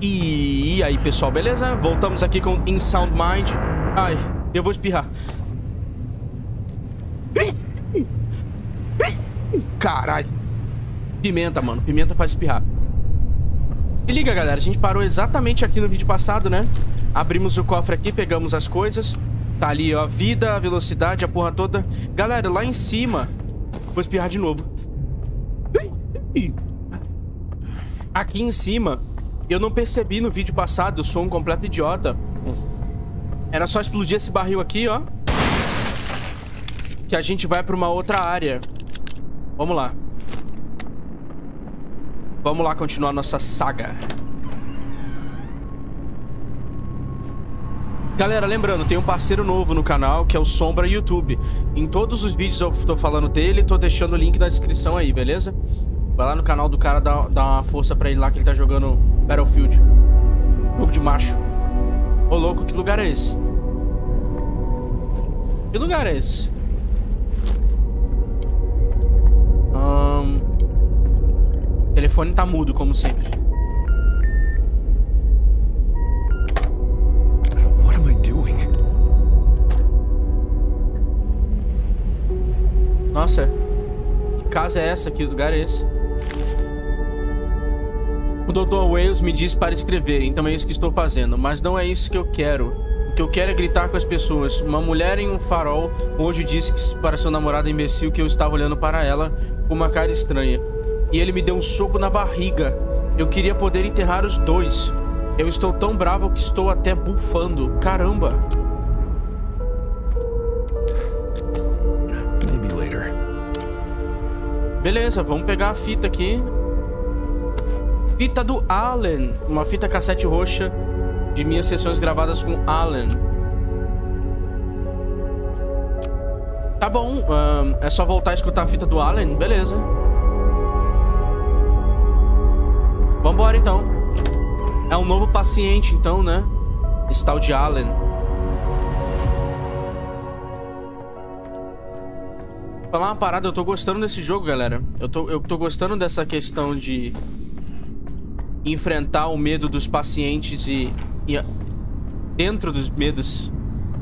E aí, pessoal, beleza? Voltamos aqui com In Sound Mind. Ai, eu vou espirrar. Caralho. Pimenta, mano. Pimenta faz espirrar. Se liga, galera. A gente parou exatamente aqui no vídeo passado, né? Abrimos o cofre aqui, pegamos as coisas. Tá ali, ó, a vida, a velocidade, a porra toda. Galera, lá em cima... Vou espirrar de novo. Aqui em cima... Eu não percebi no vídeo passado, eu sou um completo idiota. Era só explodir esse barril aqui, ó. Que a gente vai pra uma outra área. Vamos lá. Vamos lá continuar nossa saga. Galera, lembrando, tem um parceiro novo no canal, que é o Sombra YouTube. Em todos os vídeos eu tô falando dele, tô deixando o link na descrição aí, beleza? Vai lá no canal do cara, dá uma força pra ele lá, que ele tá jogando Battlefield. Jogo de macho. Ô, louco, que lugar é esse? Que lugar é esse? O telefone tá mudo, como sempre. What am I doing? Nossa, que casa é essa? Que lugar é esse? O Dr. Wales me disse para escrever, então é isso que estou fazendo. Mas não é isso que eu quero. O que eu quero é gritar com as pessoas. Uma mulher em um farol hoje disse que para seu namorado imbecil que eu estava olhando para ela com uma cara estranha. E ele me deu um soco na barriga. Eu queria poder enterrar os dois. Eu estou tão bravo que estou até bufando. Caramba. Maybe later. Beleza, vamos pegar a fita aqui. Fita do Alan. Uma fita cassete roxa de minhas sessões gravadas com Alan. Tá bom, é só voltar a escutar a fita do Alan. Beleza. Vambora, então. É um novo paciente, então, né? Esse tal de Alan. Vou falar uma parada, eu tô gostando desse jogo, galera. Eu tô gostando dessa questão de enfrentar o medo dos pacientes e dentro dos medos.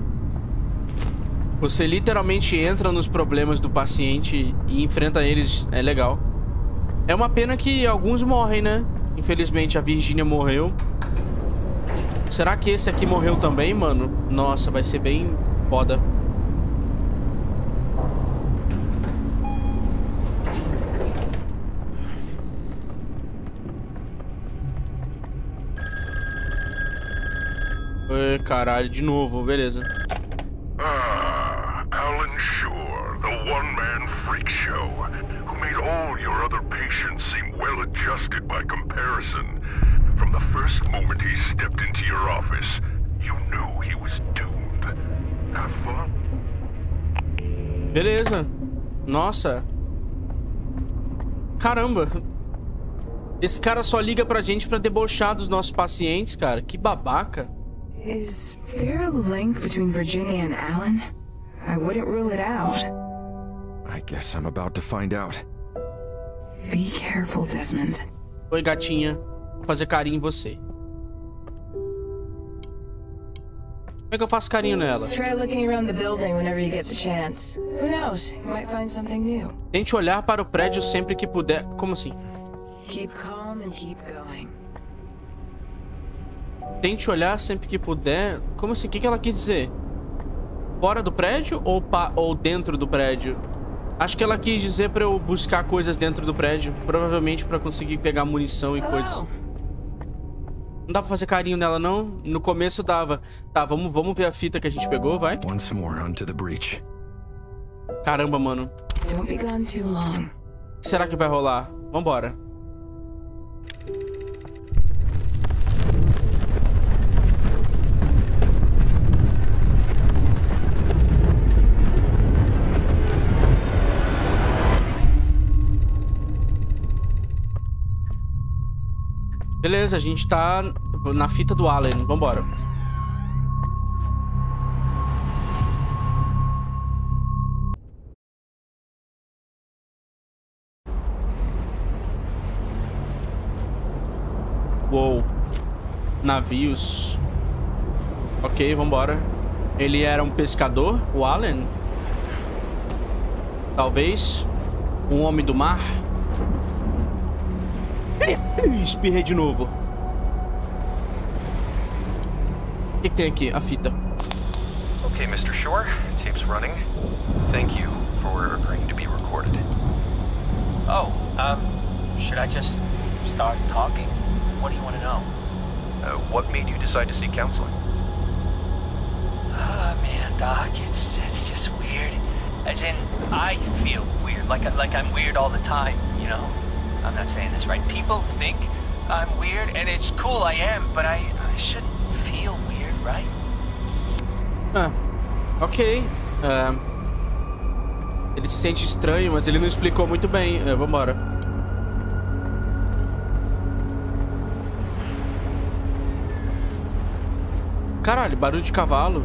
Você literalmente entra nos problemas do paciente e enfrenta eles. É legal. É uma pena que alguns morrem, né? Infelizmente a Virginia morreu. Será que esse aqui morreu também, mano? Nossa, vai ser bem foda. Caralho, de novo, beleza. Alan Shore, the one-man freak show, who made all your other patients seem well-adjusted by comparison. From the first moment he stepped into your office, you knew he was doomed. Have fun? Beleza. Nossa. Caramba. Esse cara só liga pra gente pra debochar dos nossos pacientes, cara. Que babaca. Is there a link between Virginia and Alan? I wouldn't rule it out. I guess I'm about to find out. Be careful, Desmond. Oi, gatinha. Vou fazer carinho em você. Como é que eu faço carinho nela? Try looking around the building whenever you get the chance. Who knows? You might find something new. Tente olhar para o prédio sempre que puder. Como assim? Keep calm and keep going. Tente olhar sempre que puder. Como assim? O que ela quer dizer? Fora do prédio ou dentro do prédio? Acho que ela quis dizer pra eu buscar coisas dentro do prédio. Provavelmente pra conseguir pegar munição e coisas. Não dá pra fazer carinho nela, não? No começo dava. Tá, vamos ver a fita que a gente pegou, vai. Once more onto the breach. Caramba, mano. Don't be gone too long. O que será que vai rolar? Vambora. Beleza, a gente tá na fita do Alan. Vambora. Uou. navios. Ok, vambora. Ele era um pescador, o Alan? Talvez. Um homem do mar? Espirrei de novo. O que tem aqui? A fita. Okay, Mr. Shore. Tape's running. Thank you for agreeing to be recorded. Oh, should I just start talking? What do you want to know? What made you decide to seek counseling? Man, Doc, it's just weird. As in, I feel weird, like I'm weird all the time, you know? I'm not saying this right. People think I'm weird, and it's cool, I am, but I shouldn't feel weird, right? Ok. Ele se sente estranho, mas ele não explicou muito bem. Vambora. Caralho, barulho de cavalo.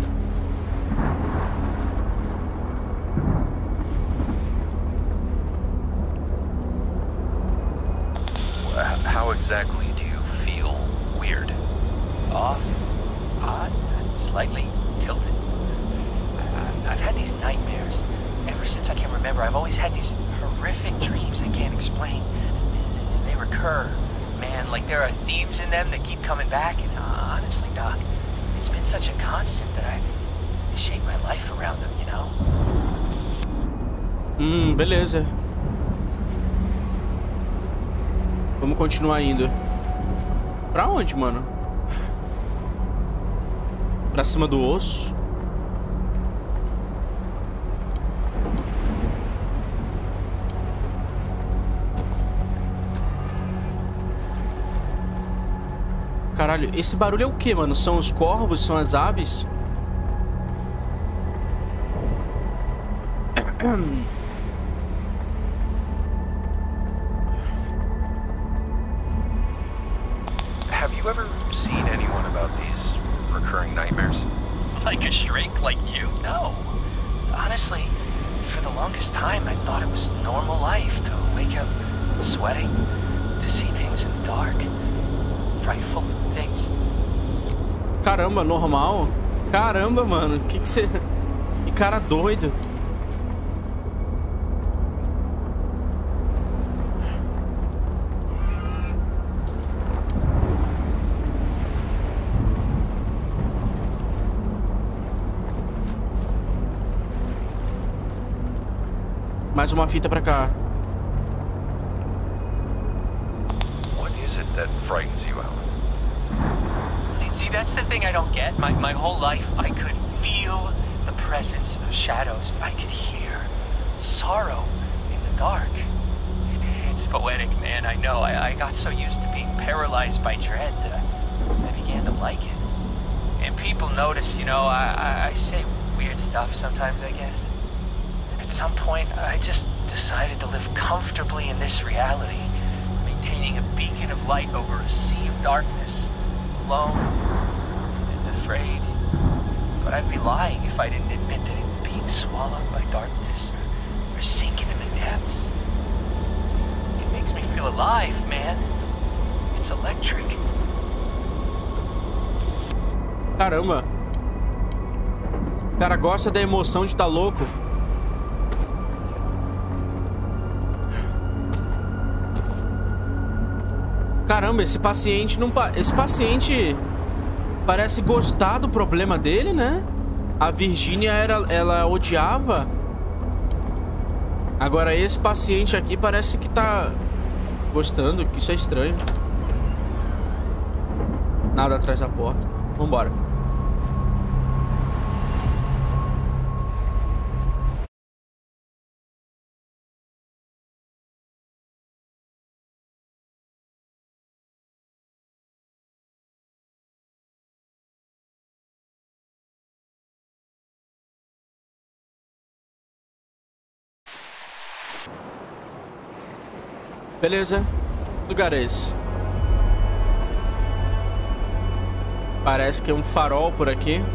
How exactly do you feel weird? Off, odd, slightly tilted. I've had these nightmares. Ever since I can remember, I've always had these horrific dreams I can't explain. And they recur. Man, like there are themes in them that keep coming back. And honestly, Doc, it's been such a constant that I shape my life around them, you know? Beleza. Vamos continuar indo. Pra onde, mano? Pra cima do osso? Caralho, esse barulho é o que, mano? São os corvos? São as aves? Have you ever seen anyone about these recurring nightmares? Like a shrink like you? No. Honestly, for the longest time, I thought it was normal life to wake up sweating, to see things in the dark. Frightful things. Caramba, normal? Caramba, mano. Que você... Que cara doido. Mais uma fita pra cá. What is it that frightens you, Alan? See, that's the thing I don't get. My whole life, I could feel the presence of shadows. I could hear sorrow in the dark. It's poetic, man, I know. I got so used to being paralyzed by dread that I began to like it. And people notice, you know, I say weird stuff sometimes, I guess. At some point, I just decided to live comfortably in this reality, maintaining a beacon of light over a sea of darkness, alone and afraid. But I'd be lying if I didn't admit that being swallowed by darkness or sinking in the depths, it makes me feel alive, man. It's electric. Caramba. O cara gosta da emoção de estar louco. Caramba, esse paciente não... Esse paciente parece gostar do problema dele, né? A Virginia ela odiava. Agora esse paciente aqui parece que tá gostando, que isso é estranho. Nada atrás da porta. Vambora. Beleza. Que lugar é esse? Parece que é um farol por aqui.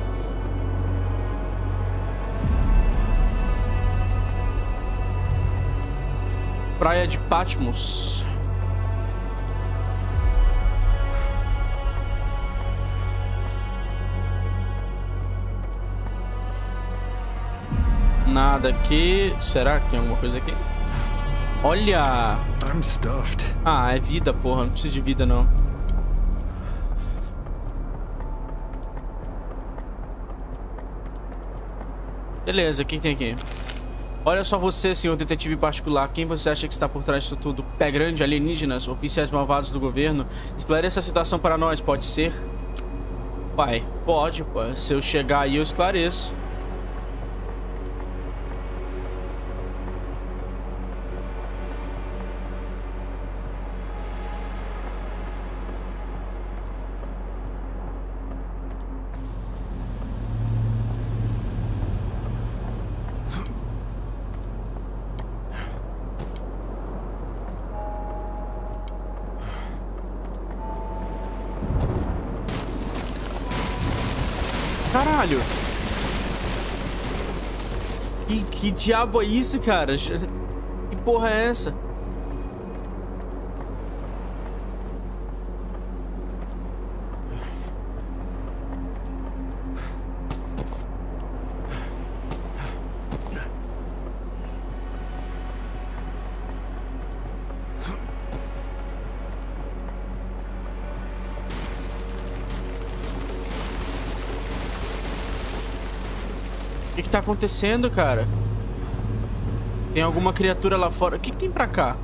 Praia de Patmos. Nada aqui. Será que tem alguma coisa aqui? Olha! I'm stuffed. Ah, é vida, porra. Não precisa de vida, não. Beleza, o que tem aqui? Olha só você, senhor detetive particular. Quem você acha que está por trás disso tudo? Pé grande, alienígenas, oficiais malvados do governo? Esclareça a situação para nós, pode ser? Pai, pode, pô. Se eu chegar aí, eu esclareço. Caralho! Que diabo é isso, cara? Que porra é essa? O que tá acontecendo, cara? Tem alguma criatura lá fora? O que tem pra cá?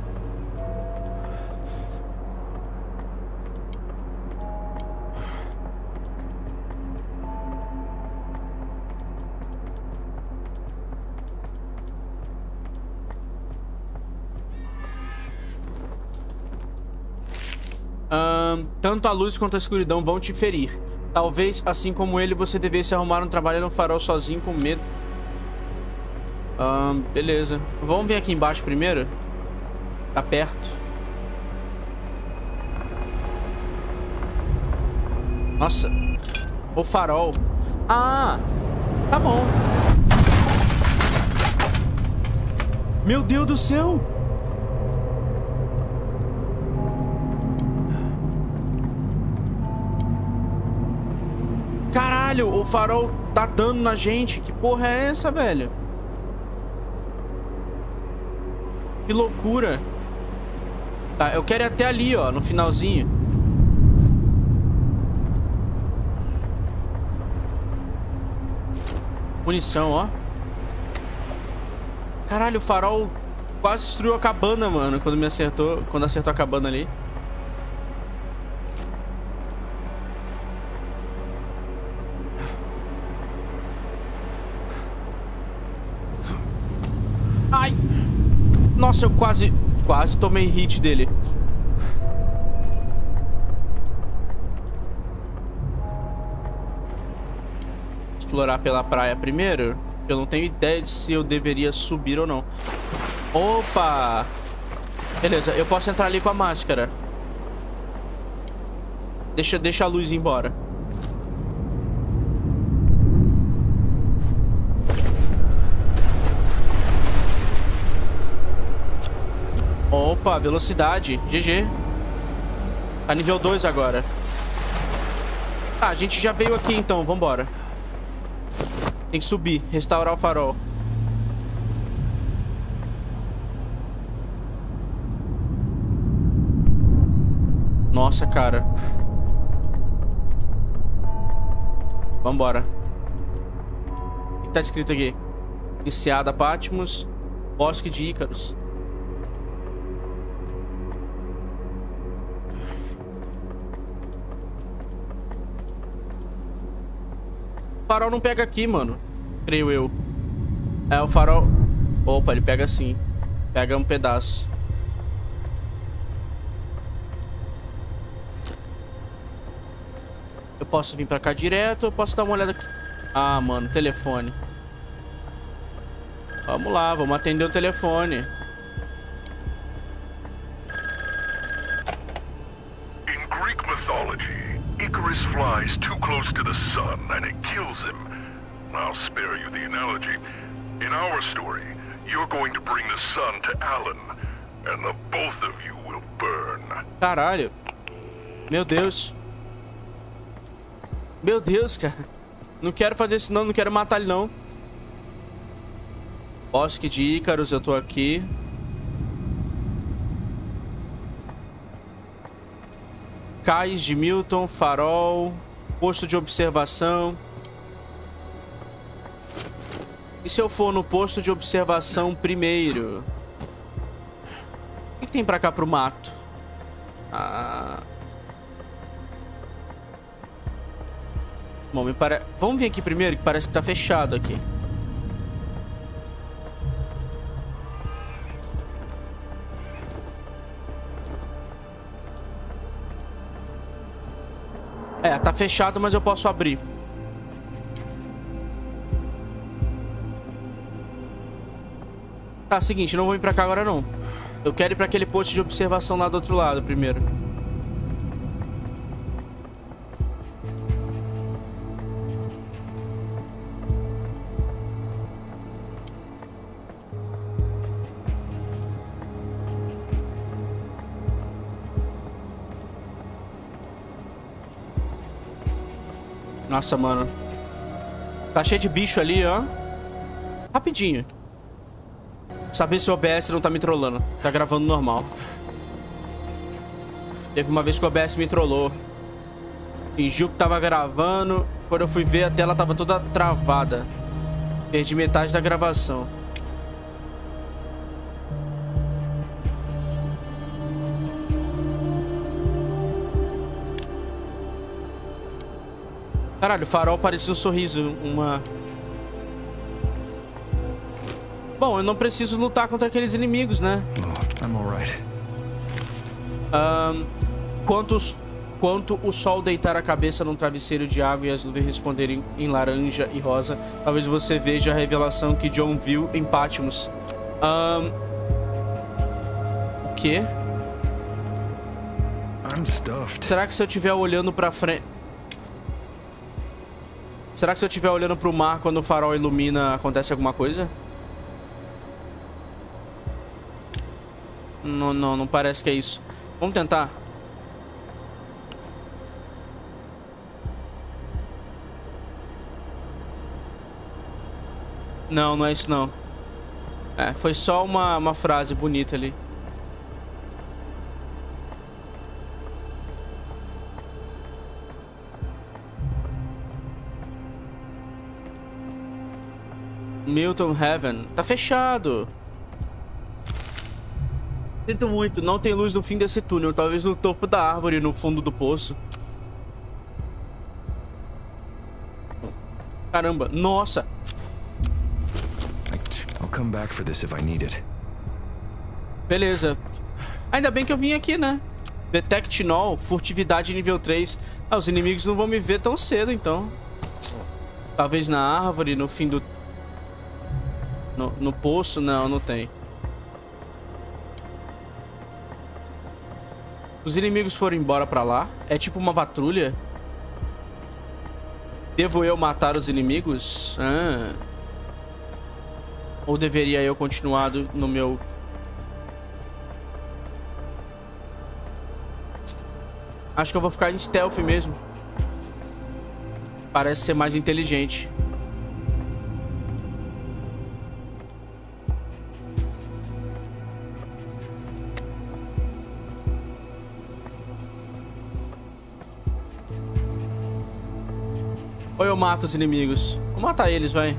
Tanto a luz quanto a escuridão vão te ferir. Talvez, assim como ele, você devesse arrumar um trabalho no farol sozinho com medo. Beleza. Vamos vir aqui embaixo primeiro? Tá perto. Nossa. O farol. Ah! Tá bom. Meu Deus do céu! Caralho, o farol tá dando na gente. Que porra é essa, velho? Que loucura. Tá, eu quero ir até ali, ó, no finalzinho. Munição, ó. Caralho, o farol quase destruiu a cabana, mano, quando me acertou, quando acertou a cabana ali. Ai! Nossa, eu quase tomei hit dele. Explorar pela praia primeiro. Eu não tenho ideia de se eu deveria subir ou não. Opa! Beleza, eu posso entrar ali com a máscara. Deixa a luz ir embora. Opa, velocidade. GG. Tá nível 2 agora. Tá, a gente já veio aqui então, vambora. Tem que subir, restaurar o farol. Nossa, cara. Vambora. O que tá escrito aqui? Iniciada Patmos, Bosque de Ícaros. O farol não pega aqui, mano. Creio eu. É, o farol... Opa, ele pega assim. Pega um pedaço. Eu posso vir pra cá direto ou eu posso dar uma olhada aqui? Ah, mano, telefone. Vamos lá, vamos atender o telefone. In Greek mythology, Icarus flies too close to the sun and it kills him. I'll spare you the analogy. In our story, you're going to bring the sun to Alan, and the both of you will burn. Caralho. Meu Deus. Meu Deus, cara. Não quero fazer isso não, não quero matar ele não. Bosque de Ícaros, eu tô aqui. Cais de Milton, farol, posto de observação. E se eu for no posto de observação primeiro? O que tem pra cá pro mato? Bom, vamos vir aqui primeiro, que parece que tá fechado aqui. É, tá fechado, mas eu posso abrir. Tá, seguinte, não vou vir pra cá agora não. Eu quero ir pra aquele posto de observação lá do outro lado primeiro. Nossa, mano. Tá cheio de bicho ali, ó. Rapidinho. Saber se o OBS não tá me trollando. Tá gravando normal. Teve uma vez que o OBS me trollou. Fingiu que tava gravando. Quando eu fui ver, a tela tava toda travada. Perdi metade da gravação. Caralho, o farol parecia um sorriso, Bom, eu não preciso lutar contra aqueles inimigos, né? Oh, I'm alright. Quanto o sol deitar a cabeça num travesseiro de água e as nuvens responderem em laranja e rosa, talvez você veja a revelação que John viu em Patmos. O quê? I'm stuffed. Será que se eu estiver olhando pra frente... Será que se eu estiver olhando pro mar quando o farol ilumina, acontece alguma coisa? Não parece que é isso. Vamos tentar. Não é isso não. É, foi só uma frase bonita ali. Milton Heaven. Tá fechado. Sinto muito, não tem luz no fim desse túnel. Talvez no topo da árvore, no fundo do poço. Caramba, nossa. I'll come back for this if I need it. Beleza. Ainda bem que eu vim aqui, né? Detect Null, furtividade nível 3. Ah, os inimigos não vão me ver tão cedo, então. Talvez na árvore, no fim do... No poço, não tem. Os inimigos foram embora pra lá. É tipo uma patrulha. Devo eu matar os inimigos? Ou deveria eu continuar no meu... Acho que eu vou ficar em stealth mesmo. Parece ser mais inteligente. Ou eu mato os inimigos? Vou matar eles, vai.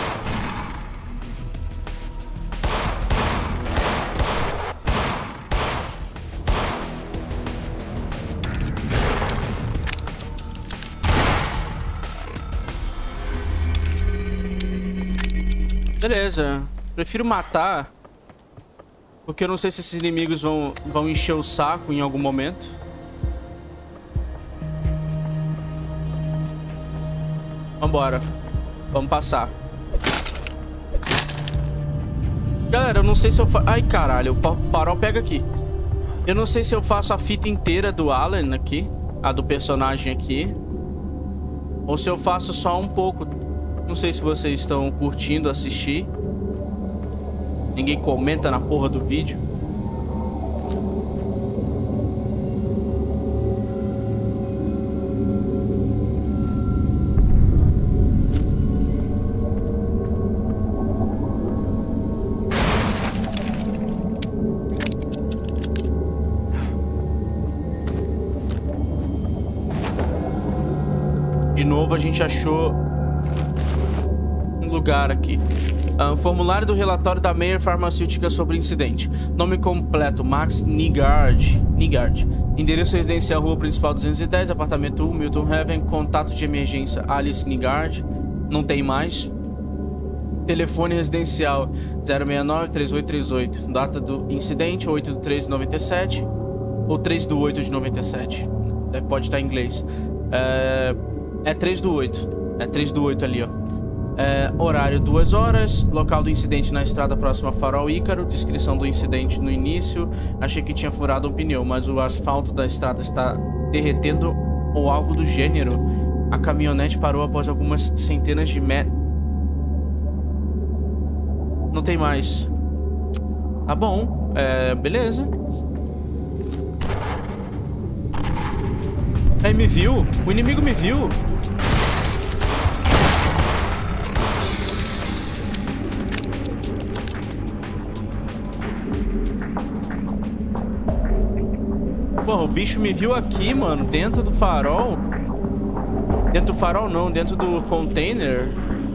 Beleza. Prefiro matar. Porque eu não sei se esses inimigos vão encher o saco em algum momento. Vambora. Vamos passar. Galera, eu não sei se eu faço... Ai, caralho. O farol pega aqui. Eu não sei se eu faço a fita inteira do Alan aqui. A do personagem aqui. Ou se eu faço só um pouco. Não sei se vocês estão curtindo assistir. Ninguém comenta na porra do vídeo. De novo, a gente achou um lugar aqui. Formulário do relatório da Meyer Farmacêutica sobre o incidente. Nome completo, Max Nygaard. Endereço residencial, rua principal 210, apartamento 1, Milton Haven. Contato de emergência, Alice Nygaard. Não tem mais. Telefone residencial 069-3838. Data do incidente 8/3/97 ou 3/8/97. Pode estar em inglês. É 3/8. É 3/8 ali, ó. Horário 2 horas. Local do incidente na estrada próxima a Farol Ícaro. Descrição do incidente no início. Achei que tinha furado um pneu, mas o asfalto da estrada está derretendo ou algo do gênero. A caminhonete parou após algumas centenas de metros. Não tem mais. Tá bom. Beleza. Ele me viu. O inimigo me viu. Porra, o bicho me viu aqui, mano. Dentro do farol. Dentro do farol não. Dentro do container.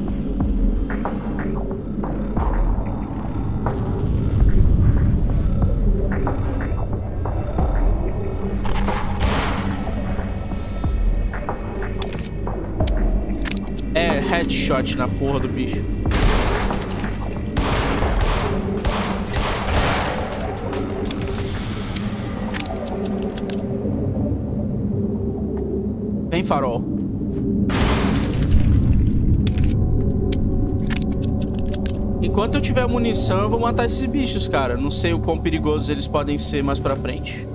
Headshot na porra do bicho. Vem, farol. Enquanto eu tiver munição, eu vou matar esses bichos, cara. Não sei o quão perigosos eles podem ser mais pra frente.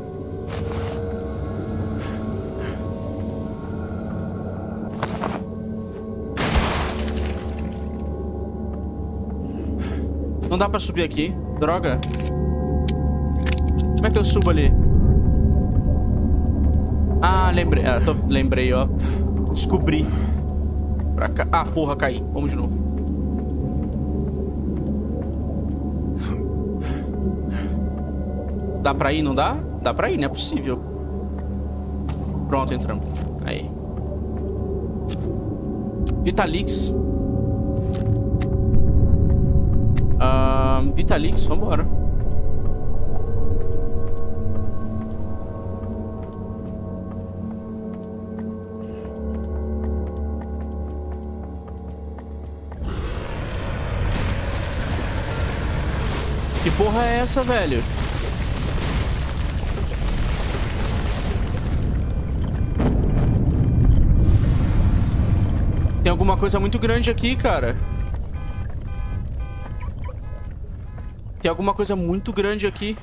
Não dá pra subir aqui. Droga. Como é que eu subo ali? Ah, lembrei. Lembrei, ó. Descobri. Pra cá. Ah, porra, caí. Vamos de novo. Dá pra ir, não dá? Dá pra ir, não é possível. Pronto, entramos. Aí. Vitalix. Vitalix, vambora. Que porra é essa, velho? Tem alguma coisa muito grande aqui, cara. Tem alguma coisa muito grande aqui.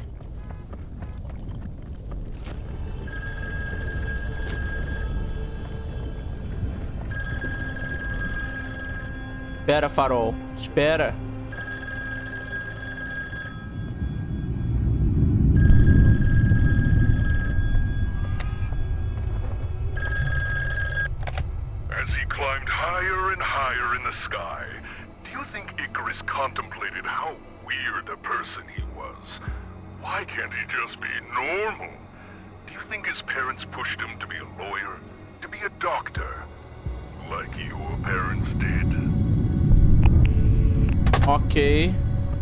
Espera, farol. Espera. As he climbed higher and higher in the sky, do you think Icarus contemplated how weird a person he was? Why can't he just be normal? Do you think his parents pushed him to be a lawyer? To be a doctor? Like your parents did? Ok.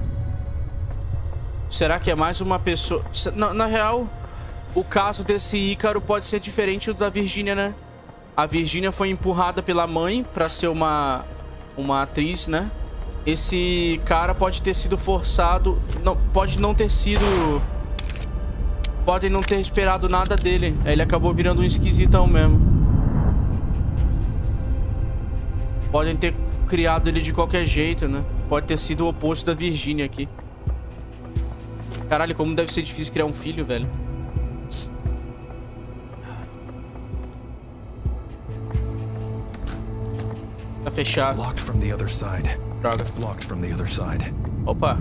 Será que é mais uma pessoa... Na real, o caso desse Ícaro pode ser diferente do da Virginia, né? A Virginia foi empurrada pela mãe pra ser uma atriz, né? Esse cara pode ter sido forçado... Não, pode não ter sido... Podem não ter esperado nada dele. Ele acabou virando um esquisitão mesmo. Podem ter criado ele de qualquer jeito, né? Pode ter sido o oposto da Virginia aqui. Caralho, como deve ser difícil criar um filho, velho. Tá fechado. Droga. Opa.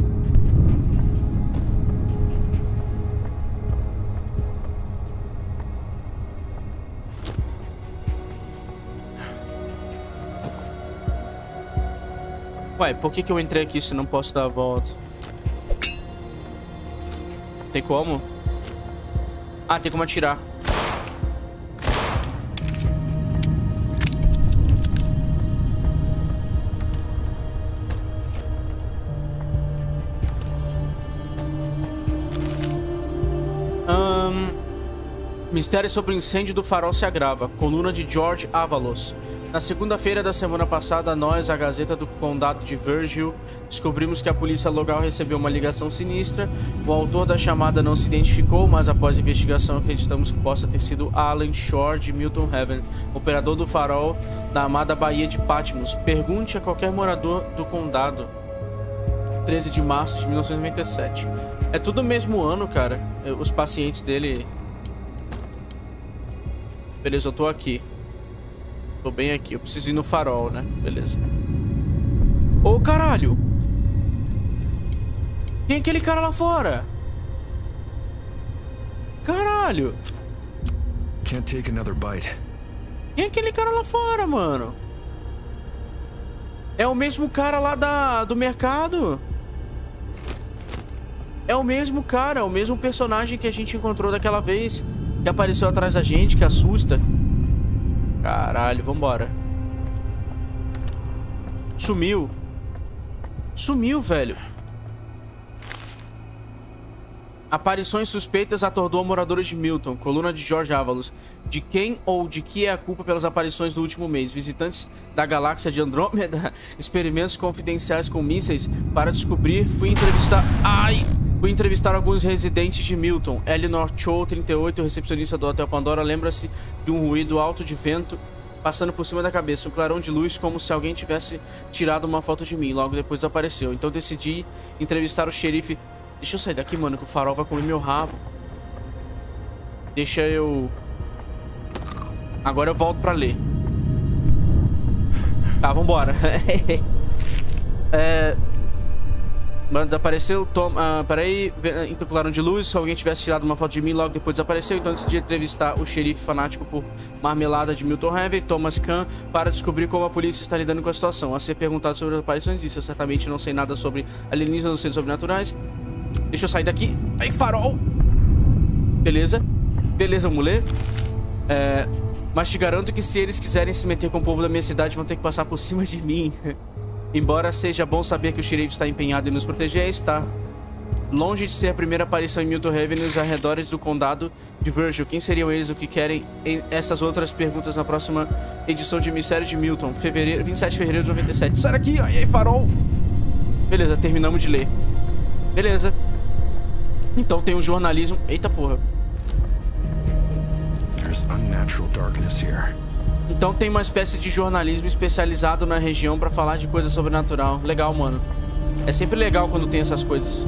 Ué, por que eu entrei aqui se não posso dar a volta? Tem como? Ah, tem como atirar. Mistério sobre o incêndio do farol se agrava. Coluna de George Avalos. Na segunda-feira da semana passada, nós, a Gazeta do Condado de Virgil, descobrimos que a polícia local recebeu uma ligação sinistra. O autor da chamada não se identificou, mas após a investigação acreditamos que possa ter sido Alan Shore de Milton Haven, operador do farol da amada Baía de Patmos. Pergunte a qualquer morador do condado. 13 de março de 1997. É tudo o mesmo ano, cara. Os pacientes dele... Beleza, eu tô aqui. Tô bem aqui. Eu preciso ir no farol, né? Beleza. Ô, caralho! Quem é aquele cara lá fora? Caralho! Can't take another bite. Quem é aquele cara lá fora, mano? É o mesmo cara lá do mercado? É o mesmo cara, é o mesmo personagem que a gente encontrou daquela vez. Que apareceu atrás da gente, que assusta. Caralho, vambora. Sumiu. Sumiu, velho. Aparições suspeitas atordoam moradores de Milton. Coluna de George Avalos. De quem ou de que é a culpa pelas aparições do último mês? Visitantes da galáxia de Andrômeda. Experimentos confidenciais com mísseis. Para descobrir, fui entrevistar alguns residentes de Milton. Eleanor Cho, 38, recepcionista do Hotel Pandora, lembra-se de um ruído alto de vento passando por cima da cabeça. Um clarão de luz, como se alguém tivesse tirado uma foto de mim. Logo depois desapareceu. Então decidi entrevistar o xerife. Deixa eu sair daqui, mano, que o farol vai comer meu rabo. Deixa eu... Agora eu volto pra ler. Tá, vambora. Mano, desapareceu. Peraí. Então, clarão de luz. Se alguém tivesse tirado uma foto de mim, logo depois desapareceu. Então decidi entrevistar o xerife fanático por marmelada de Milton Haven, Thomas Kahn, para descobrir como a polícia está lidando com a situação. A ser perguntado sobre as aparições, disse: eu certamente não sei nada sobre alienígenas ou seres sobrenaturais. Deixa eu sair daqui. Aí, farol. Beleza. Beleza, mulher. Mas te garanto que se eles quiserem se meter com o povo da minha cidade, vão ter que passar por cima de mim. Embora seja bom saber que o xerife está empenhado em nos proteger, está longe de ser a primeira aparição em Milton Haven nos arredores do condado de Virgil. Quem seriam eles? O que querem? Essas outras perguntas na próxima edição de Mistério de Milton, 27 de fevereiro de 97. Sai daqui! Aí, farol! Beleza, terminamos de ler. Beleza. Então tem um jornalismo... Eita porra. There's unnatural darkness here. Então tem uma espécie de jornalismo especializado na região pra falar de coisa sobrenatural. Legal, mano. É sempre legal quando tem essas coisas.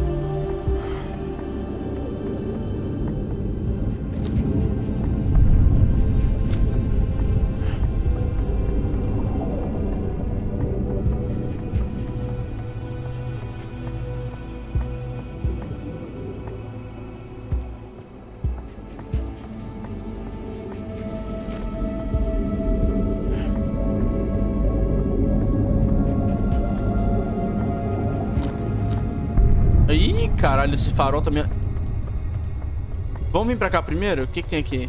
Ih, caralho, esse farol também... Vamos vir pra cá primeiro? O que que tem aqui?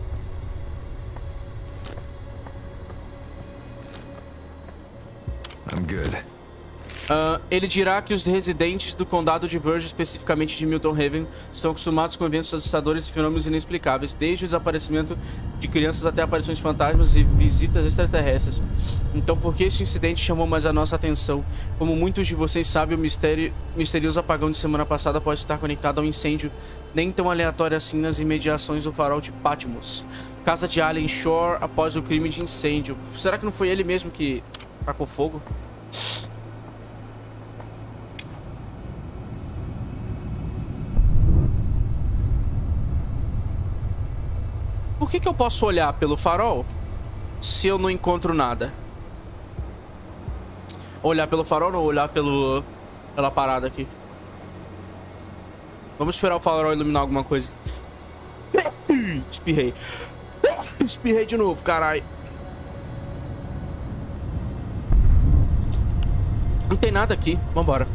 I'm good. Ele dirá que os residentes do condado de Virgil, especificamente de Milton Haven, estão acostumados com eventos assustadores e fenômenos inexplicáveis, desde o desaparecimento de crianças até aparições de fantasmas e visitas extraterrestres. Então, por que este incidente chamou mais a nossa atenção? Como muitos de vocês sabem, o misterioso apagão de semana passada pode estar conectado ao incêndio nem tão aleatório assim nas imediações do farol de Patmos, casa de Alan Shore, após o crime de incêndio. Será que não foi ele mesmo que tacou fogo? Por que eu posso olhar pelo farol se eu não encontro nada? Olhar pelo farol ou olhar pela parada aqui? Vamos esperar o farol iluminar alguma coisa. Espirrei. Espirrei de novo, caralho. Não tem nada aqui. Vambora.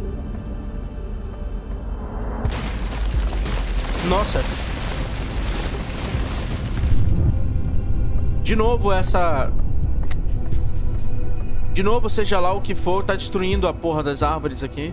Nossa. De novo, De novo, seja lá o que for, tá destruindo a porra das árvores aqui.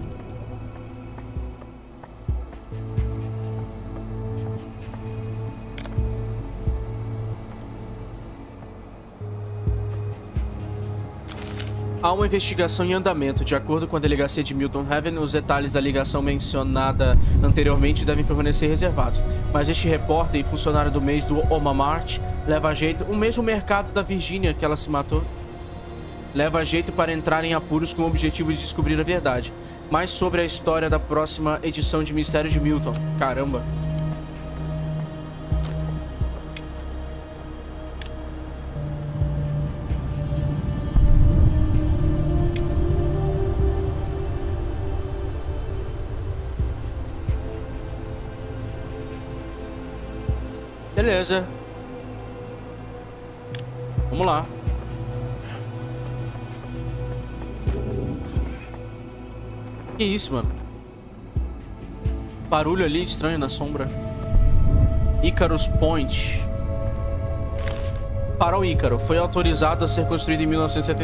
Há uma investigação em andamento. De acordo com a delegacia de Milton Haven, os detalhes da ligação mencionada anteriormente devem permanecer reservados. Mas este repórter e funcionário do mês do Omamart leva a jeito, o mesmo mercado da Virgínia que ela se matou, leva a jeito para entrar em apuros com o objetivo de descobrir a verdade. Mais sobre a história da próxima edição de Mistério de Milton. Caramba. Beleza. Vamos lá. Que isso, mano? Barulho ali estranho na sombra. Icarus Point. Farol Ícaro foi autorizado a ser construído em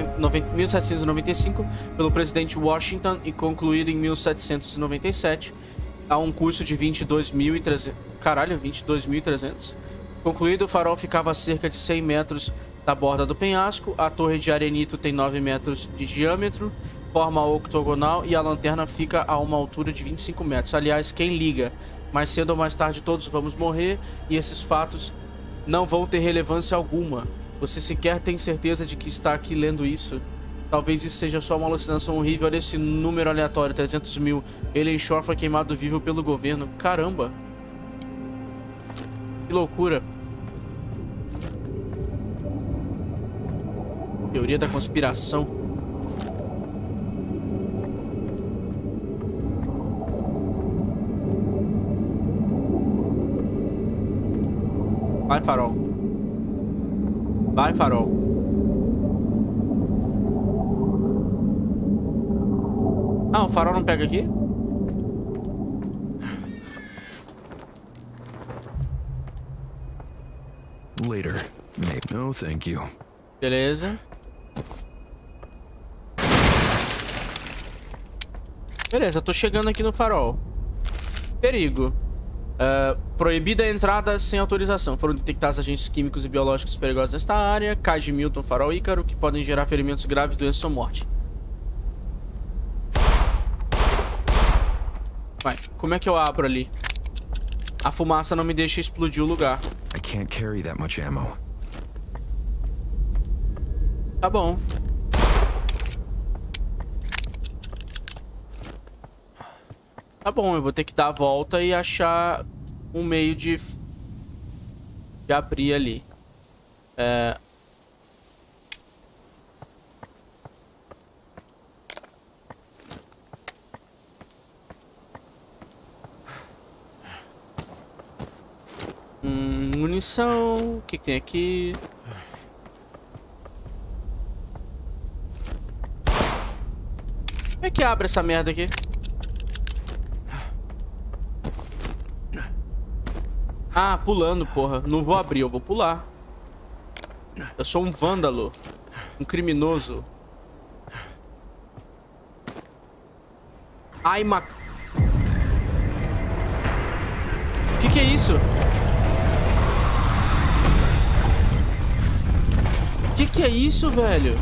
1795 pelo presidente Washington e concluído em 1797 a um custo de 22.300. Caralho, 22.300. Concluído, o farol ficava a cerca de 100 metros da borda do penhasco. A torre de arenito tem 9 metros de diâmetro, forma octogonal, e a lanterna fica a uma altura de 25 metros. Aliás, quem liga? Mais cedo ou mais tarde todos vamos morrer e esses fatos não vão ter relevância alguma. Você sequer tem certeza de que está aqui lendo isso? Talvez isso seja só uma alucinação horrível. Olha esse número aleatório, 300 mil. Ellen Shore foi queimado vivo pelo governo. Caramba! Que loucura. Teoria da conspiração. Vai, farol. Vai, farol. Ah, o farol não pega aqui? Later. No, thank you. Beleza. Beleza, tô chegando aqui no farol. Perigo. Proibida a entrada sem autorização. Foram detectados agentes químicos e biológicos perigosos nesta área. Cais de Milton, farol Ícaro, que podem gerar ferimentos graves, doenças ou morte. Vai, como é que eu abro ali? A fumaça não me deixa explodir o lugar. I can't carry that much ammo. Tá bom. Tá bom, eu vou ter que dar a volta e achar um meio de abrir ali. Munição. O que tem aqui? Como é que abre essa merda aqui? Ah, pulando, porra. Não vou abrir, eu vou pular. Eu sou um vândalo. Um criminoso. Ai, Que é isso? Que é isso, velho?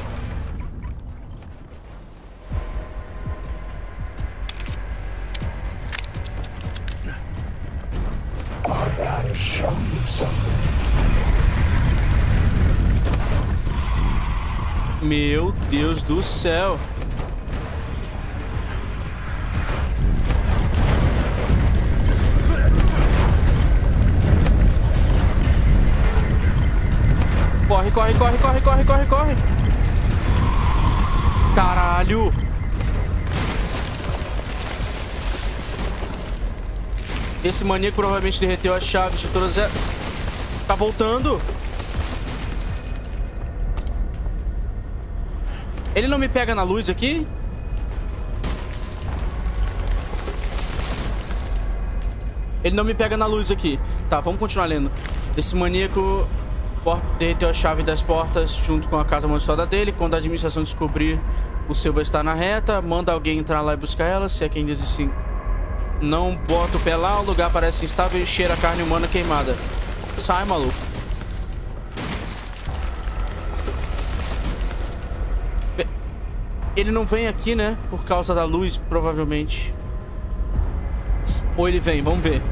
Meu Deus do céu. Corre, corre, corre, corre, corre, corre, corre. Caralho. Esse maníaco provavelmente derreteu as chaves de todas as... Tá voltando. Ele não me pega na luz aqui? Ele não me pega na luz aqui. Tá, vamos continuar lendo. Esse maníaco Derreteu a chave das portas junto com a casa amaldiçoada dele. Quando a administração descobrir, o seu vai estar na reta. Manda alguém entrar lá e buscar ela. Se é quem diz assim. Não bota o pé lá, o lugar parece instável e cheira a carne humana queimada. Sai, maluco. Ele não vem aqui, né? Por causa da luz, provavelmente. Ou ele vem, vamos ver.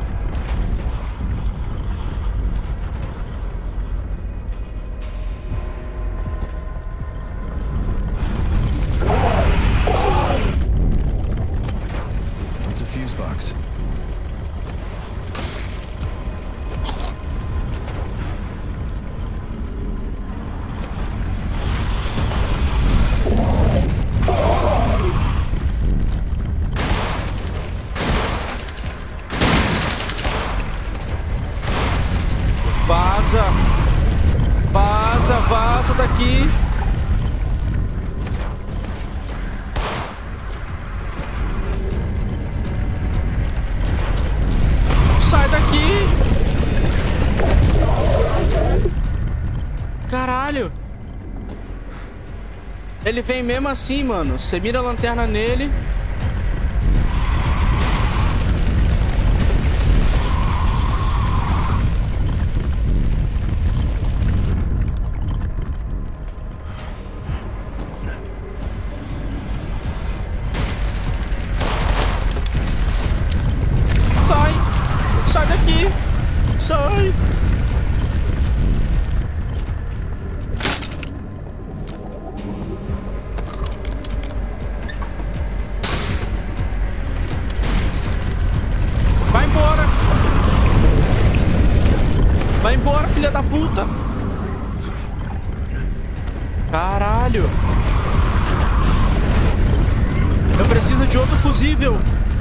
It's a fuse box. Vaza! Vaza, vaza daqui! Sai daqui! Caralho! Ele vem mesmo assim, mano. Você mira a lanterna nele. Sai daqui! Sai! Vai embora! Vai embora, filha da puta! Caralho! Eu preciso de outro fusível!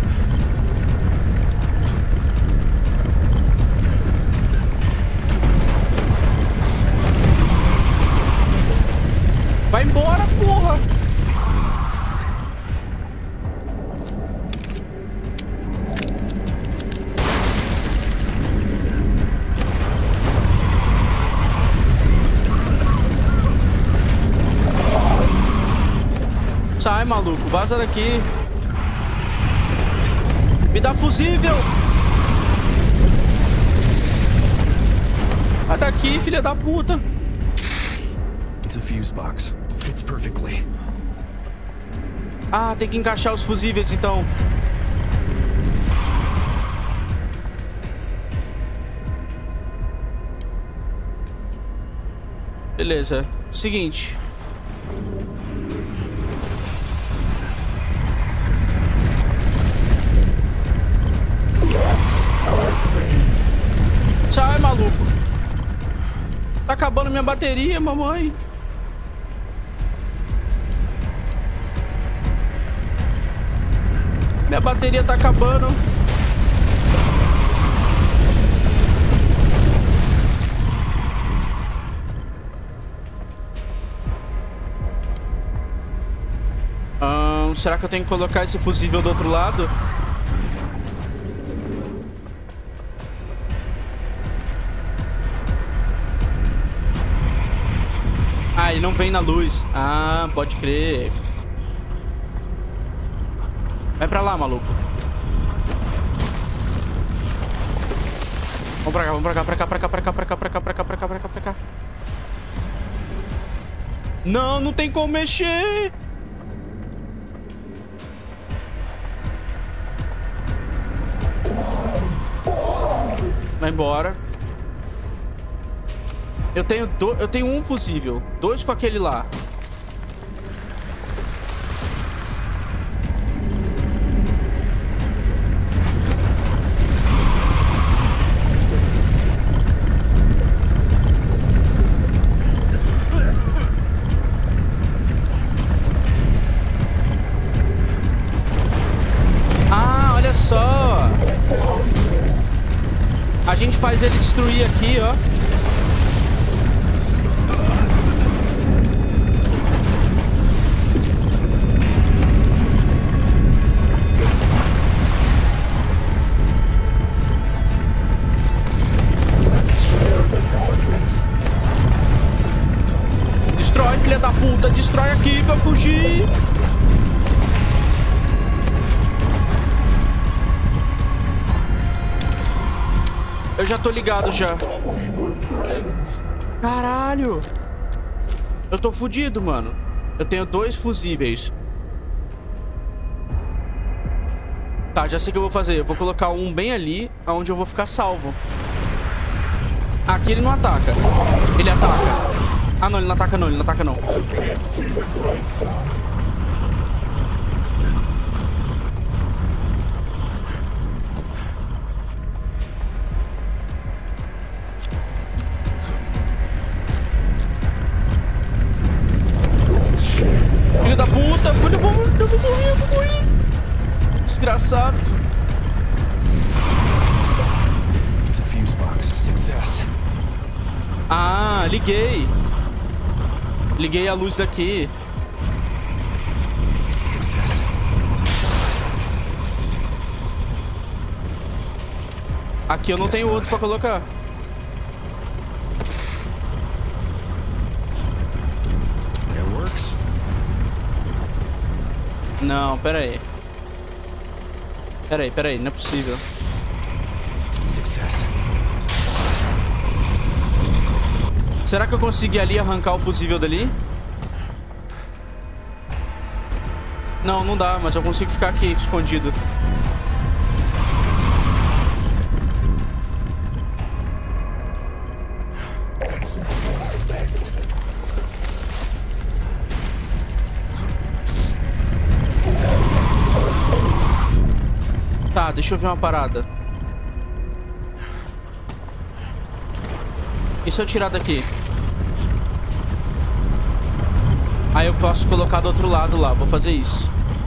Vai embora, porra! Sai, maluco. Vaza daqui. Me dá fusível! Sai daqui, filha da puta! It's a fuse box. Fits perfectly. Ah, tem que encaixar os fusíveis, então. Beleza. Seguinte. Sai, maluco. Tá acabando minha bateria, mamãe. Minha bateria tá acabando. Será que eu tenho que colocar esse fusível do outro lado? Ah, ele não vem na luz. Ah, pode crer. Vai pra lá, maluco. Vamos pra cá, vamos pra cá, pra cá, pra cá, pra cá, pra cá, pra cá, pra cá, pra cá, pra cá, pra cá. Não, não tem como mexer. Vai embora. Eu tenho um fusível. 2 com aquele lá. Ah, olha só. A gente faz ele destruir aqui, ó. puta, destrói aqui pra fugir. Eu já tô ligado já. Caralho. Eu tô fudido, mano. Eu tenho 2 fusíveis. Tá, já sei o que eu vou fazer. Eu vou colocar um bem ali, onde eu vou ficar salvo. Aqui ele não ataca. Ele ataca. Ah, não, ele não ataca não, ele não ataca não. Filho da puta, eu vou morrer. Desgraçado. It's a fuse box. Success. Ah, liguei. Liguei a luz daqui. Success. Aqui eu não tenho outro pra colocar. It works. Não, pera aí. Pera aí, não é possível. Success. Será que eu consegui ali arrancar o fusível dali? Não, não dá, mas eu consigo ficar aqui, escondido. Tá, deixa eu ver uma parada. E se eu tirar daqui? Aí eu posso colocar do outro lado lá. Vou fazer isso.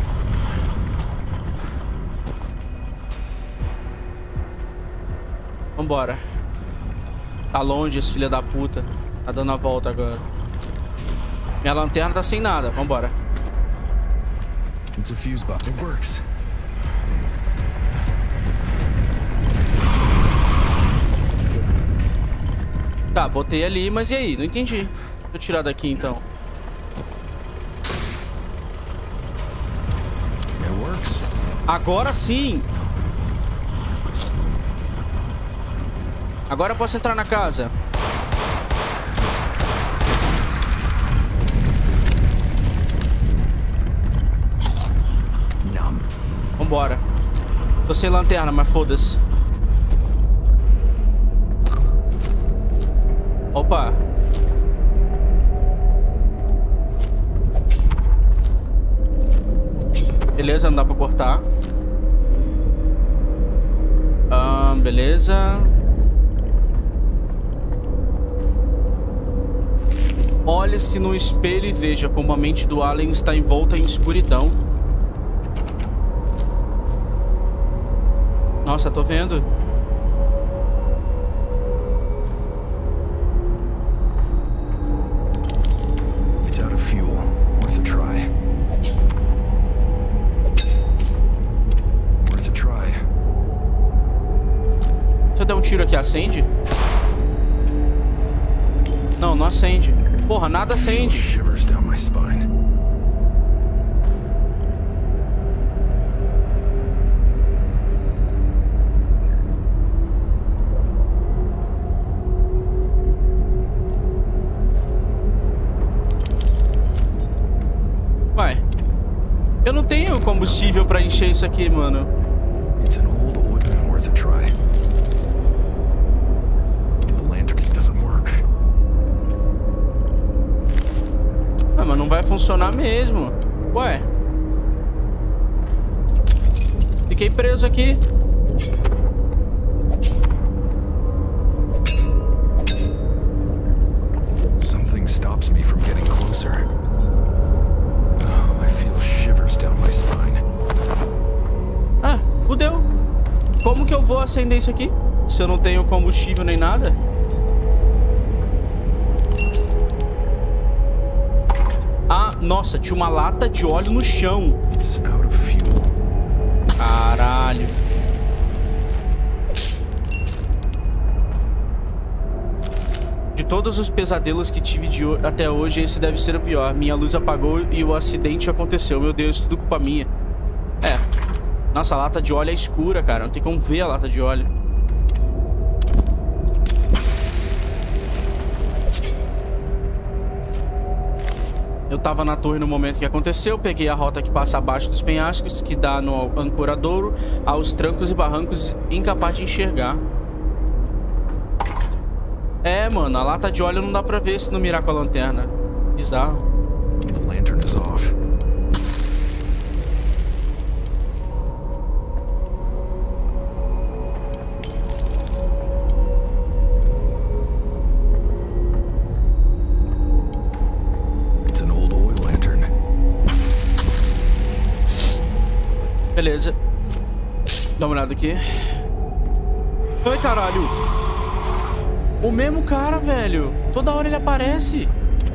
Vambora. Tá longe esse filho da puta. Tá dando a volta agora. Minha lanterna tá sem nada. Vambora. It's a fuse box. It works. Tá, botei ali, mas e aí? Não entendi. Deixa eu tirar daqui então. It works. Agora sim! Agora eu posso entrar na casa. Numb. Vambora. Tô sem lanterna, mas foda-se. Opa. Beleza, não dá pra cortar. Beleza. Olhe-se no espelho e veja como a mente do Allen está envolta em escuridão. Nossa, tô vendo. It's out of fuel. Worth a try. Worth a try. Se eu der um tiro aqui, acende? Não, não acende. Porra, nada acende. Shivers down my spine. Vai. Eu não tenho combustível pra encher isso aqui, mano. It's an old oil worth a try. The lantern doesn't work. Ah, mas não vai funcionar mesmo. Ué. Fiquei preso aqui. Something stops me from getting closer. Oh, I feel shivers down my spine. Ah, fudeu. Como que eu vou acender isso aqui? Se eu não tenho combustível nem nada? Ah, nossa, tinha uma lata de óleo no chão. It's out of fuel. Caralho. De todos os pesadelos que tive até hoje, esse deve ser o pior. Minha luz apagou e o acidente aconteceu. Meu Deus, tudo culpa minha. É. Nossa, a lata de óleo é escura, cara. Não tem como ver a lata de óleo. Eu tava na torre no momento que aconteceu. Peguei a rota que passa abaixo dos penhascos, que dá no ancoradouro, aos trancos e barrancos, incapaz de enxergar. É, mano, a lata de óleo não dá pra ver se não mirar com a lanterna. Bizarro. The lantern is off. It's an old oil lantern. Beleza. Dá uma olhada aqui. Ai, caralho. O mesmo cara, velho. Toda hora ele aparece.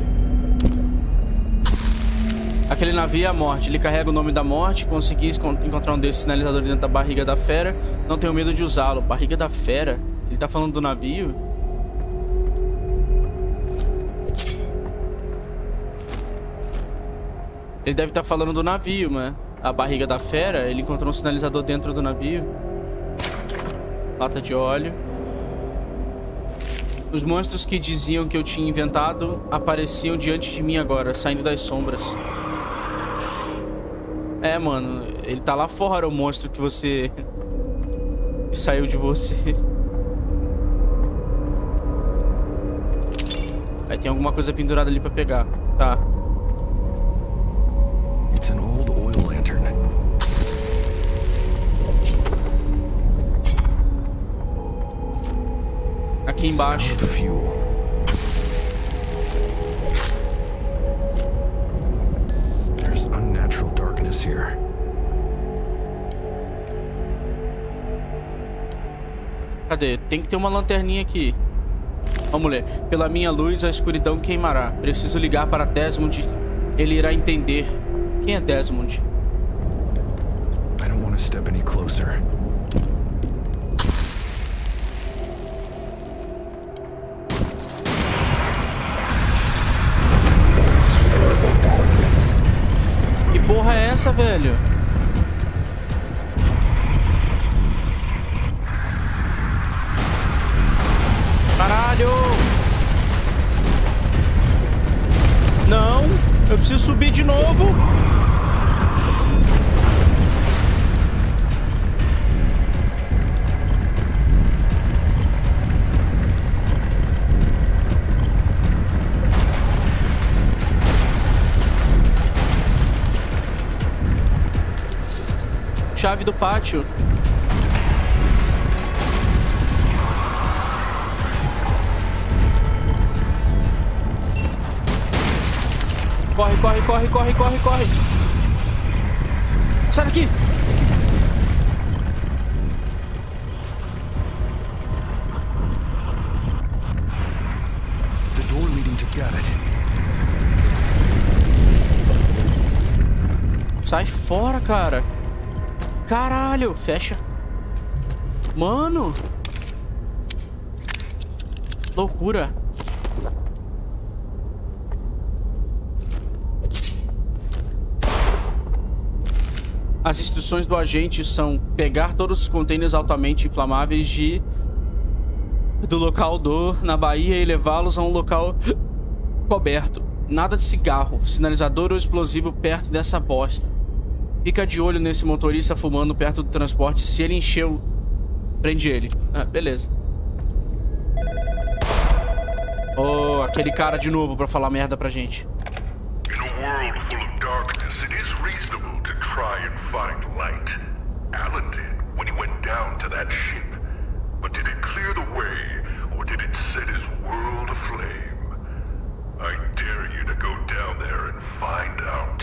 Aquele navio é a morte. Ele carrega o nome da morte. Consegui encontrar um desses sinalizadores dentro da barriga da fera. Não tenho medo de usá-lo. Barriga da fera? Ele tá falando do navio? Ele deve estar falando do navio, né? A barriga da fera. Ele encontrou um sinalizador dentro do navio. Lata de óleo. Os monstros que diziam que eu tinha inventado apareciam diante de mim agora, saindo das sombras. É, mano, ele tá lá fora, o monstro que você... que saiu de você. Aí tem alguma coisa pendurada ali pra pegar. Tá. It's an old oil lantern. Aqui embaixo. Fuel. There's unnatural darkness here. Cadê? Tem que ter uma lanterninha aqui. Vamos ler. Pela minha luz a escuridão queimará. Preciso ligar para Desmond. Ele irá entender. Quem é Desmond? I don't want to step any closer. Que porra é essa, velho? Caralho! Não! Eu preciso subir de novo! Chave do pátio. Corre, corre, corre, corre, corre, corre. Sai daqui. The door leading to Garrett. Sai fora, cara. Caralho, fecha. Mano. Loucura. As instruções do agente são pegar todos os contêineres altamente inflamáveis do local na Bahia e levá-los a um local coberto. Nada de cigarro, sinalizador ou explosivo perto dessa bosta. Fica de olho nesse motorista fumando perto do transporte. Se ele encheu, prende ele. Ah, beleza. Oh, aquele cara de novo pra falar merda pra gente. In a world full of darkness, it is reasonable to try and find light. Alan did when he went down to that ship. But did it clear the way, or did it set his world aflame? I dare you to go down there and find out.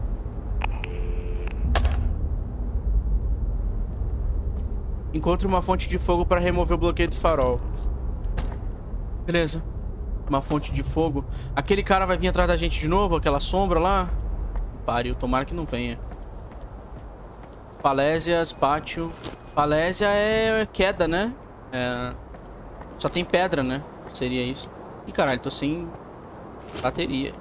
Encontre uma fonte de fogo para remover o bloqueio do farol. Beleza. Uma fonte de fogo. Aquele cara vai vir atrás da gente de novo? Aquela sombra lá? Pariu, tomara que não venha. Falésias, pátio. Falésia é queda, né? É... Só tem pedra, né? Seria isso. Ih, caralho, tô sem bateria.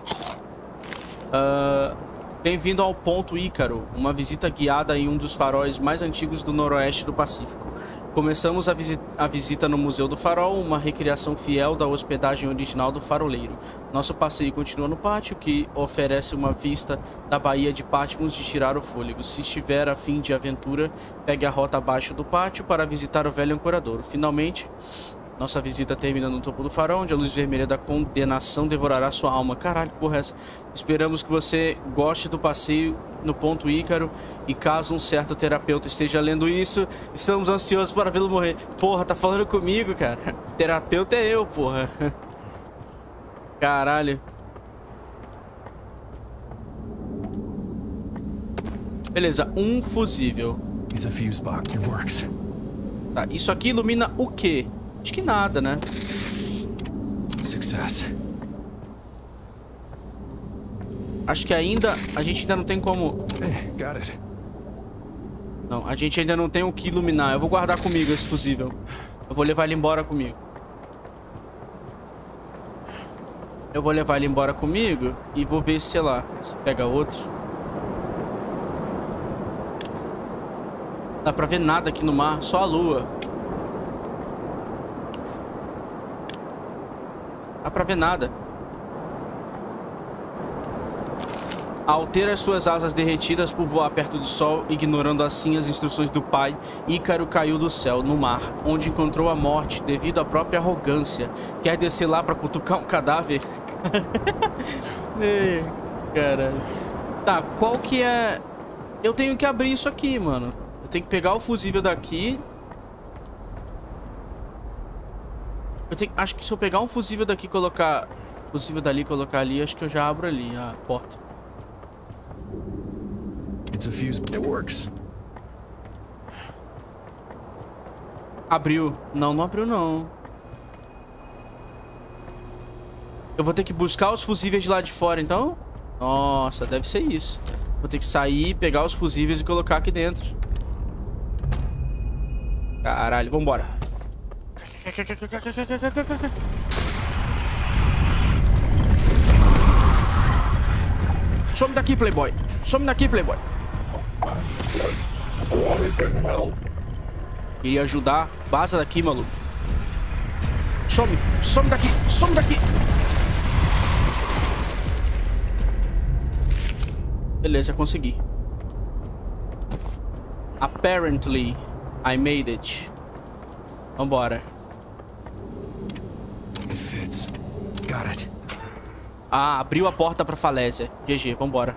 Bem-vindo ao Ponto Ícaro, uma visita guiada em um dos faróis mais antigos do noroeste do Pacífico. Começamos a visita no Museu do Farol, uma recriação fiel da hospedagem original do faroleiro. Nosso passeio continua no pátio, que oferece uma vista da Baía de Patmos de tirar o fôlego. Se estiver a fim de aventura, pegue a rota abaixo do pátio para visitar o velho ancoradouro. Finalmente, nossa visita termina no topo do farol, onde a luz vermelha da condenação devorará sua alma. Caralho, porra essa. Esperamos que você goste do passeio no Ponto Ícaro. E caso um certo terapeuta esteja lendo isso, estamos ansiosos para vê-lo morrer. Porra, tá falando comigo, cara. Terapeuta é eu, porra. Caralho. Beleza, um fusível. It's a fuse box. It works. Tá, isso aqui ilumina o quê? Acho que nada, né? Success. Acho que ainda... A gente ainda não tem como... Hey, got it. Não, a gente ainda não tem o que iluminar. Eu vou guardar comigo esse fusível. Eu vou levar ele embora comigo. Eu vou levar ele embora comigo e vou ver se, sei lá, se pega outro. Não dá pra ver nada aqui no mar, só a lua. Não dá pra ver nada. Ao ter as suas asas derretidas por voar perto do sol, ignorando assim as instruções do pai, Ícaro caiu do céu, no mar, onde encontrou a morte devido à própria arrogância. Quer descer lá pra cutucar um cadáver? Caralho. Tá, qual que é... Eu tenho que abrir isso aqui, mano. Eu tenho que pegar o fusível daqui. Acho que se eu pegar um fusível daqui e colocar... Fusível dali e colocar ali, acho que eu já abro ali a porta. It's a fuse. It works. Abriu. Não, não abriu não. Eu vou ter que buscar os fusíveis de lá de fora, então? Nossa, deve ser isso. Vou ter que sair, pegar os fusíveis e colocar aqui dentro. Caralho, vambora. Some daqui, playboy. Some daqui, playboy. Queria ajudar. Vaza daqui, maluco. Some. Some daqui. Some daqui. Beleza, consegui. Apparently, I made it. Vambora. It fits. Got it. Ah, abriu a porta pra falésia. GG, vambora.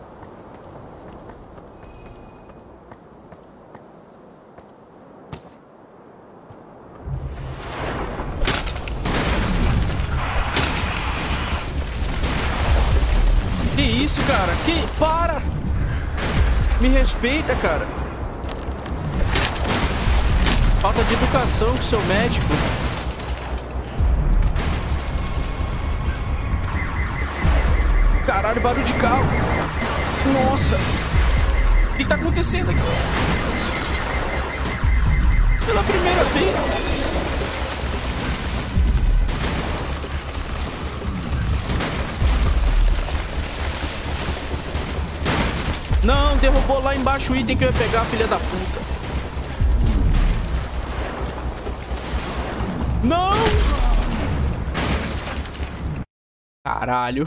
Que isso, cara? Que... Para! Me respeita, cara. Falta de educação com seu médico. Caralho, barulho de carro. Nossa. O que tá acontecendo aqui? Pela primeira vez. Não, derrubou lá embaixo o item que eu ia pegar, filha da puta. Não! Caralho.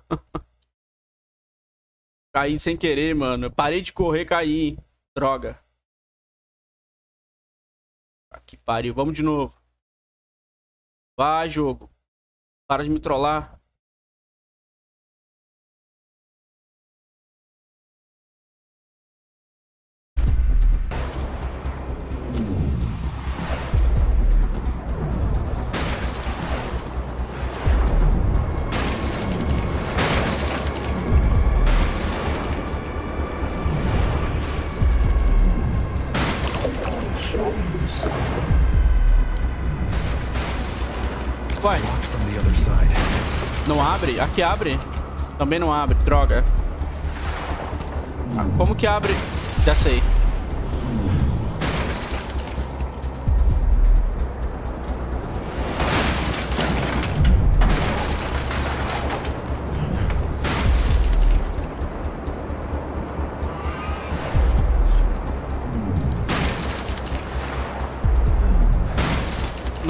Caí sem querer, mano. Parei de correr, caí. Droga. Que pariu. Vamos de novo. Vai, jogo. Para de me trollar. Vai. Não abre? Aqui abre? Também não abre, droga. Ah, como que abre? Desce aí.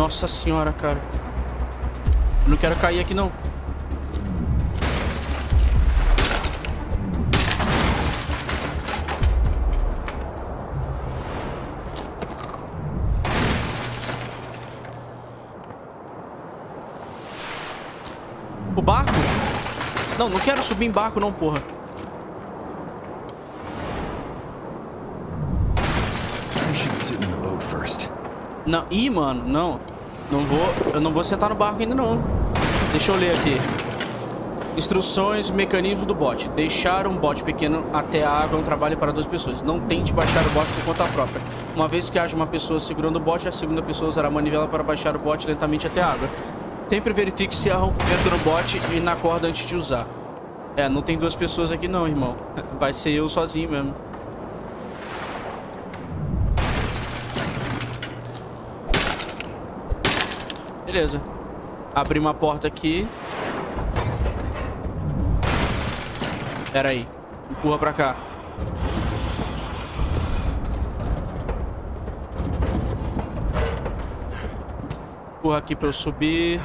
Nossa senhora, cara. Eu não quero cair aqui, não. O barco? Não, não quero subir em barco, não, porra. Não, ih, mano, não. Eu não vou sentar no barco ainda, não. Deixa eu ler aqui. Instruções, mecanismo do bote. Deixar um bote pequeno até a água é um trabalho para 2 pessoas. Não tente baixar o bote por conta própria. Uma vez que haja uma pessoa segurando o bote, a segunda pessoa usará a manivela para baixar o bote lentamente até a água. Sempre verifique se há rompimento no bote e na corda antes de usar. É, não tem 2 pessoas aqui não, irmão. Vai ser eu sozinho mesmo. Beleza. Abri uma porta aqui. Pera aí. Empurra pra cá. Empurra aqui pra eu subir.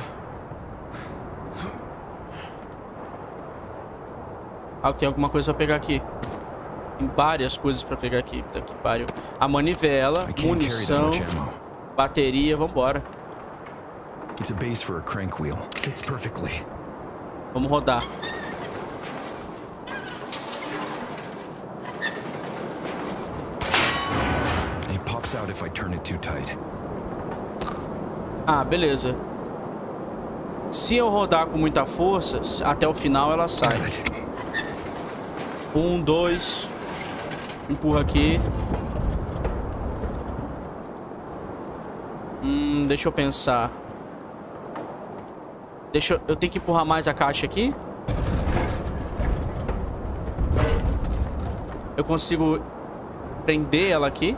Ah, tem alguma coisa pra pegar aqui. Tem várias coisas pra pegar aqui. Puta que pariu. A manivela, munição, bateria, vambora. It's a base for a crank wheel. Fits perfectly. Vamos rodar. It pops out if I turn it too tight. Ah, beleza. Se eu rodar com muita força, até o final ela sai. 1, 2. Empurra aqui. Deixa eu pensar. Eu tenho que empurrar mais a caixa aqui. Eu consigo prender ela aqui.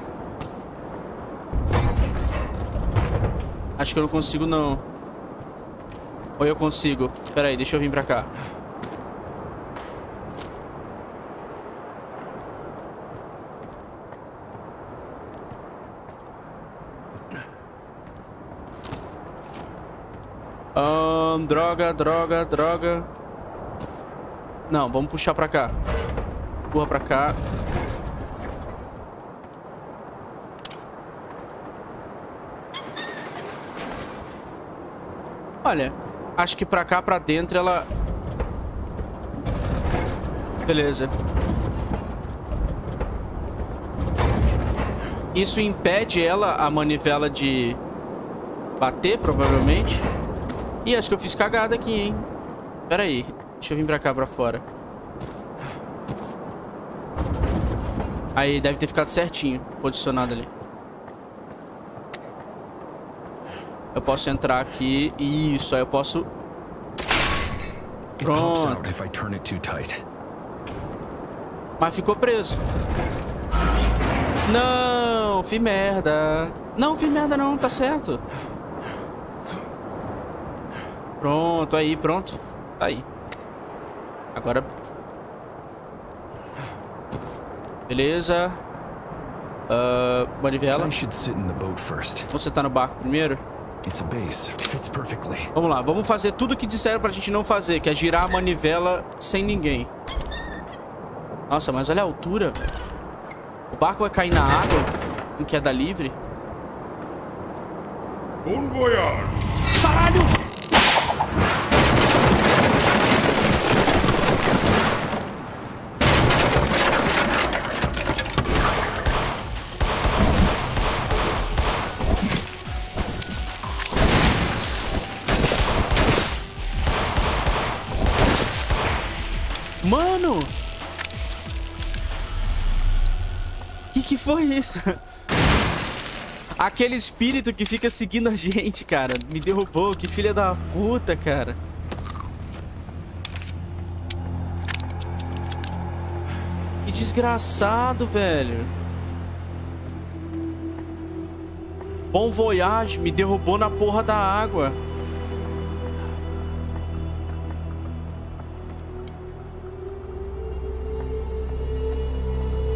Acho que eu não consigo, não. Ou eu consigo? Pera aí, deixa eu vir pra cá. Droga. Não, vamos puxar pra cá. Empurra pra cá. Olha, acho que pra cá, pra dentro, ela... Beleza. Isso impede ela, a manivela, de bater, provavelmente. Ih, acho que eu fiz cagada aqui, hein? Pera aí. Deixa eu vir pra cá, pra fora. Aí, deve ter ficado certinho. Posicionado ali. Eu posso entrar aqui. Isso, aí eu posso... Pronto. Mas ficou preso. Não, fiz merda. Não, fiz merda não, tá certo. Pronto, aí, pronto. Tá aí. Agora... Beleza. Manivela. Vamos sentar no barco primeiro. Vamos lá, vamos fazer tudo o que disseram pra gente não fazer, que é girar a manivela sem ninguém. Nossa, mas olha a altura, velho. O barco vai cair na água em queda livre. Bon voyage! Caralho! Mano! Que foi isso? Aquele espírito que fica seguindo a gente, cara. Me derrubou. Que filha da puta, cara. Que desgraçado, velho. Bon voyage. Me derrubou na porra da água.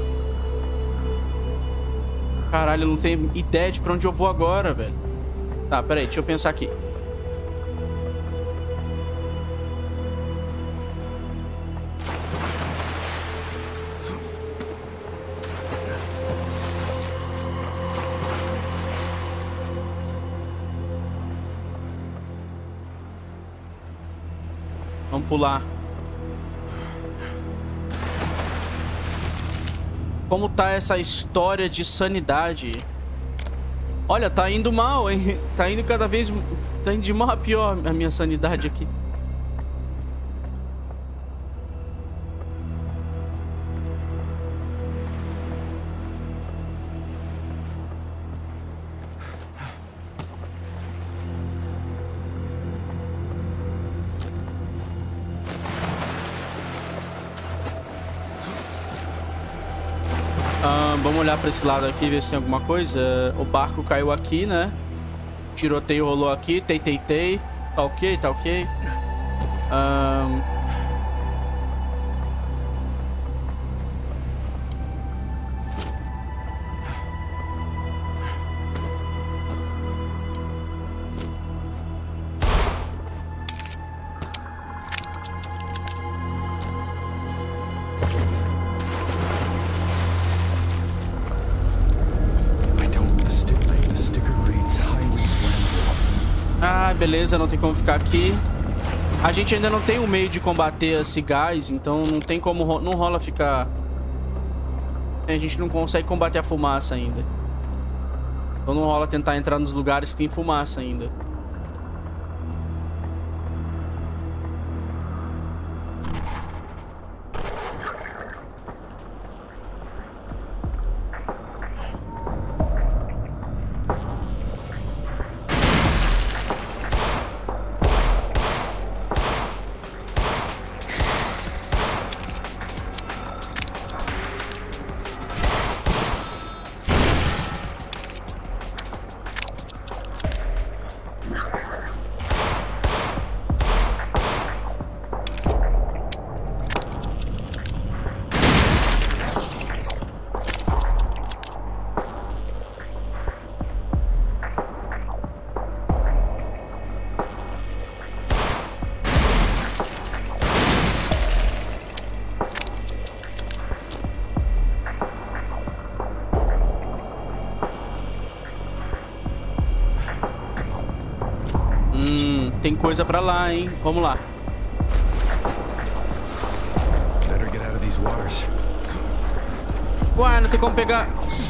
Caralho, eu não tenho ideia de pra onde eu vou agora, velho. Tá, peraí, deixa eu pensar aqui. Vamos pular. Como tá essa história de sanidade? Olha, tá indo mal, hein? Tá indo cada vez... Tá indo de mal a pior a minha sanidade aqui. Vamos olhar pra esse lado aqui, ver se tem alguma coisa. O barco caiu aqui, né? Tiroteio rolou aqui. Tei. Tá ok, tá ok. Beleza, não tem como ficar aqui. A gente ainda não tem um meio de combater esse gás, então não tem como... Não rola ficar... A gente não consegue combater a fumaça ainda. Então não rola tentar entrar nos lugares que tem fumaça ainda. Tem coisa pra lá, hein? Vamos lá. Ué, não tem como pegar...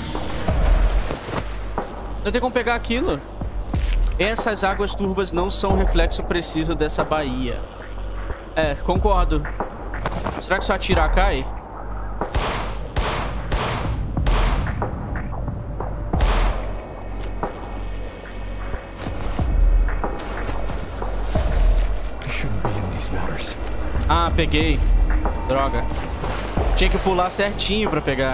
Não tem como pegar aquilo. Essas águas turvas não são reflexo preciso dessa baía. É, concordo. Será que só atirar cai? Ah, peguei. Droga. Tinha que pular certinho pra pegar.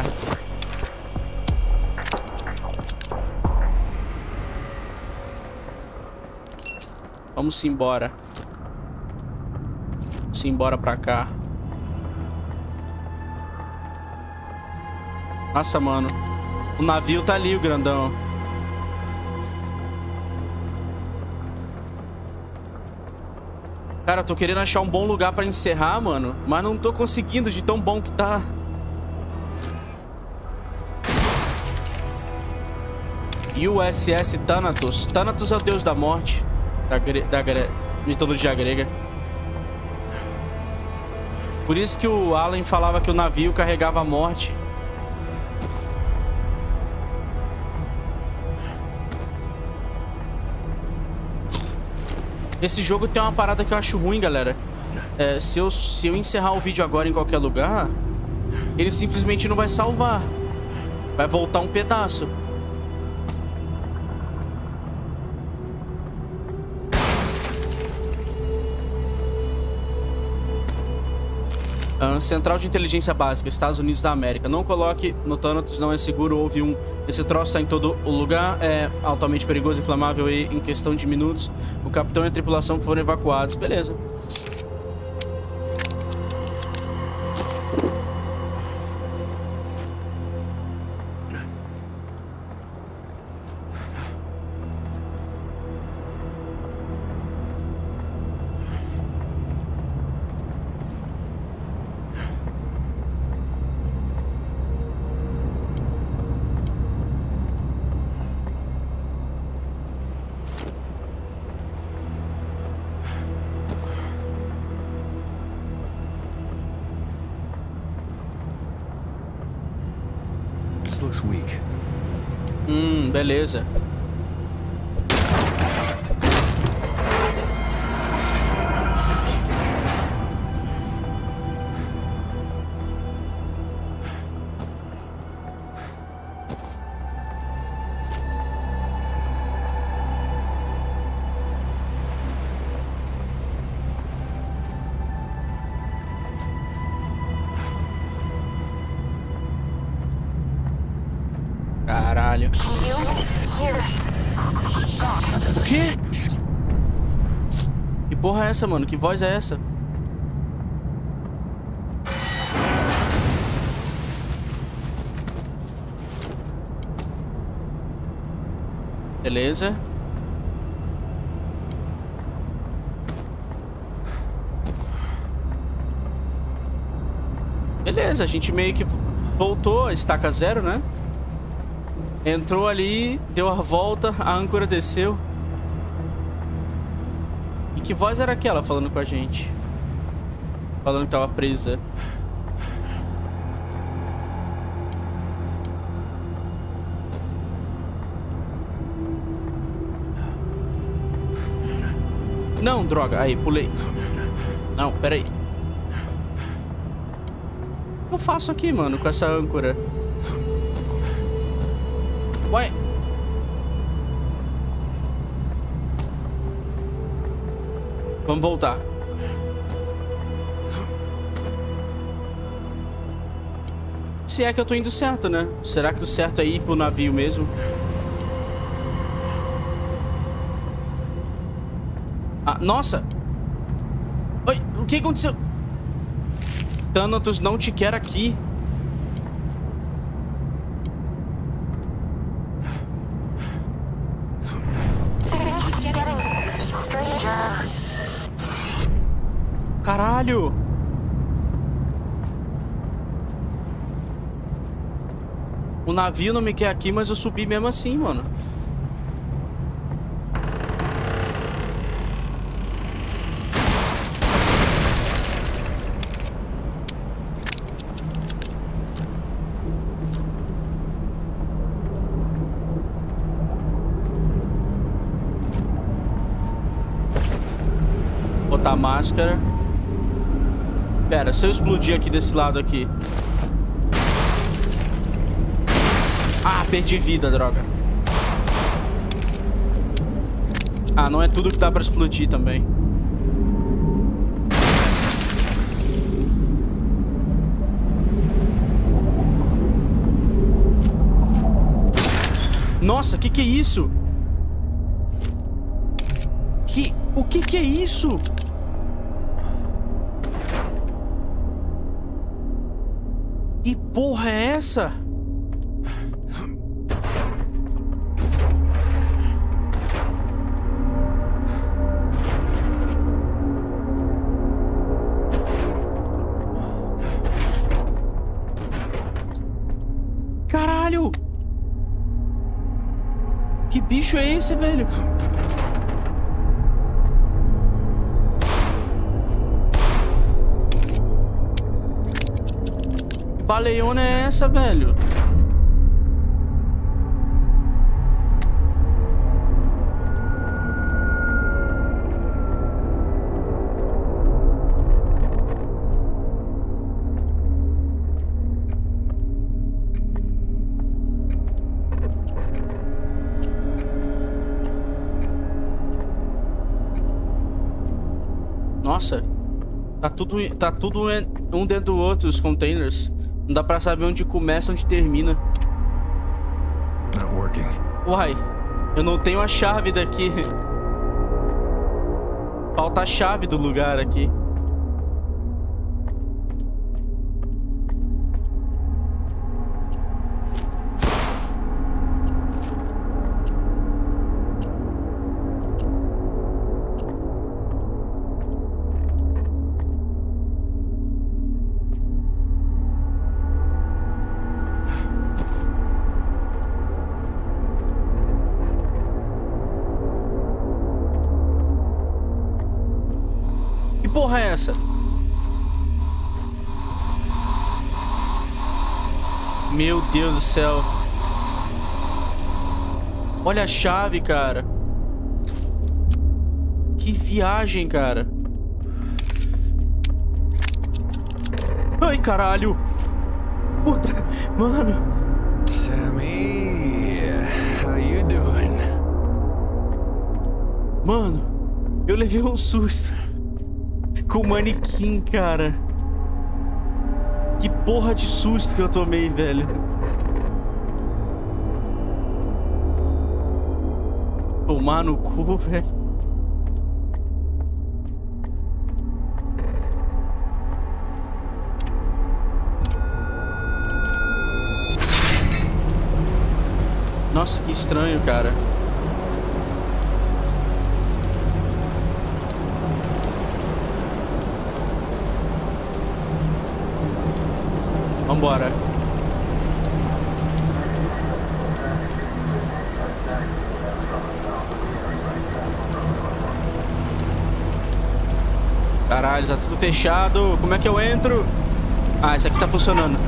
Vamos embora. Vamos embora pra cá. Nossa, mano. O navio tá ali, o grandão. Cara, eu tô querendo achar um bom lugar pra encerrar, mano. Mas não tô conseguindo de tão bom que tá. USS Thanatos. Thanatos é o deus da morte. Da mitologia grega. Por isso que o Alan falava que o navio carregava a morte. Esse jogo tem uma parada que eu acho ruim, galera. Se eu encerrar o vídeo agora em qualquer lugar, ele simplesmente não vai salvar. Vai voltar um pedaço. Central de Inteligência Básica, Estados Unidos da América. Não coloque no Thanatos, não é seguro. Houve um... Esse troço tá em todo o lugar. É altamente perigoso, inflamável e em questão de minutos o capitão e a tripulação foram evacuados. Beleza. This looks weak. Beleza. Caralho. O quê? Que porra é essa, mano? Que voz é essa? Beleza. Beleza, a gente meio que voltou a estaca zero, né? Entrou ali, deu a volta, a âncora desceu. E que voz era aquela falando com a gente? Falando que tava presa. Não, droga. Aí, pulei. Não, pera aí. O que eu faço aqui, mano, com essa âncora? Ué? Vamos voltar. Se é que eu tô indo certo, né? Será que o certo é ir pro navio mesmo? Ah, nossa! Oi, o que aconteceu? Thanatos não te quer aqui. Caralho! O navio não me quer aqui, mas eu subi mesmo assim, mano. Botar a máscara. Pera, se eu explodir aqui desse lado aqui. Ah, perdi vida, droga. Ah, não é tudo que dá pra explodir também. Nossa, que é isso? O que é isso? Que porra é essa? Caralho! Que bicho é esse, velho? Que baleona é essa, velho? Nossa, tá tudo um dentro do outro, os containers. Não dá pra saber onde começa, onde termina. Not working. Uai, eu não tenho a chave daqui. Falta a chave do lugar aqui. Que porra é essa? Meu Deus do céu. Olha a chave, cara. Que viagem, cara. Ai, caralho. Puta, mano. Sammy, how you doing? Mano, eu levei um susto com o manequim, cara. Que porra de susto que eu tomei, velho. Tomar no cu, velho. Nossa, que estranho, cara. Vambora. Caralho, tá tudo fechado. Como é que eu entro? Ah, esse aqui tá funcionando.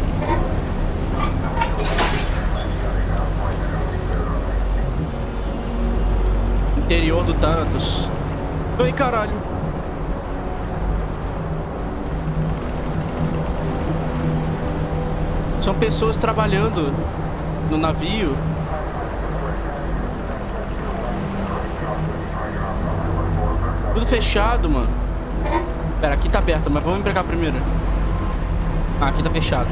Interior do Thanatos. Ai, caralho. São pessoas trabalhando no navio. Tudo fechado, mano. Pera, aqui tá aberto, mas vamos pegar primeiro. Ah, aqui tá fechado.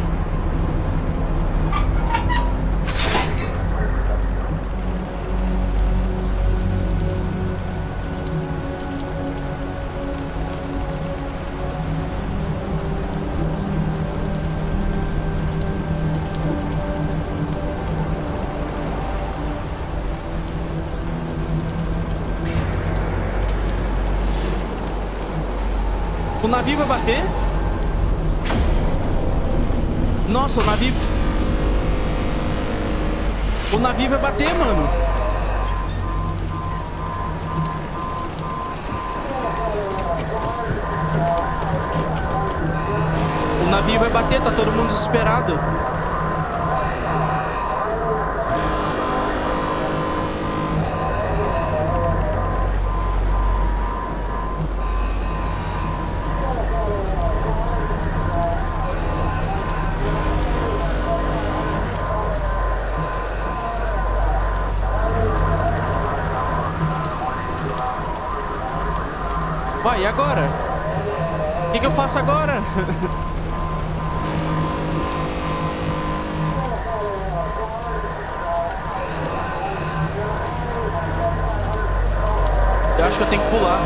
O navio vai bater? Nossa, o navio... O navio vai bater, mano. O navio vai bater, tá todo mundo desesperado. Vai, e agora? O que eu faço agora? Eu acho que eu tenho que pular.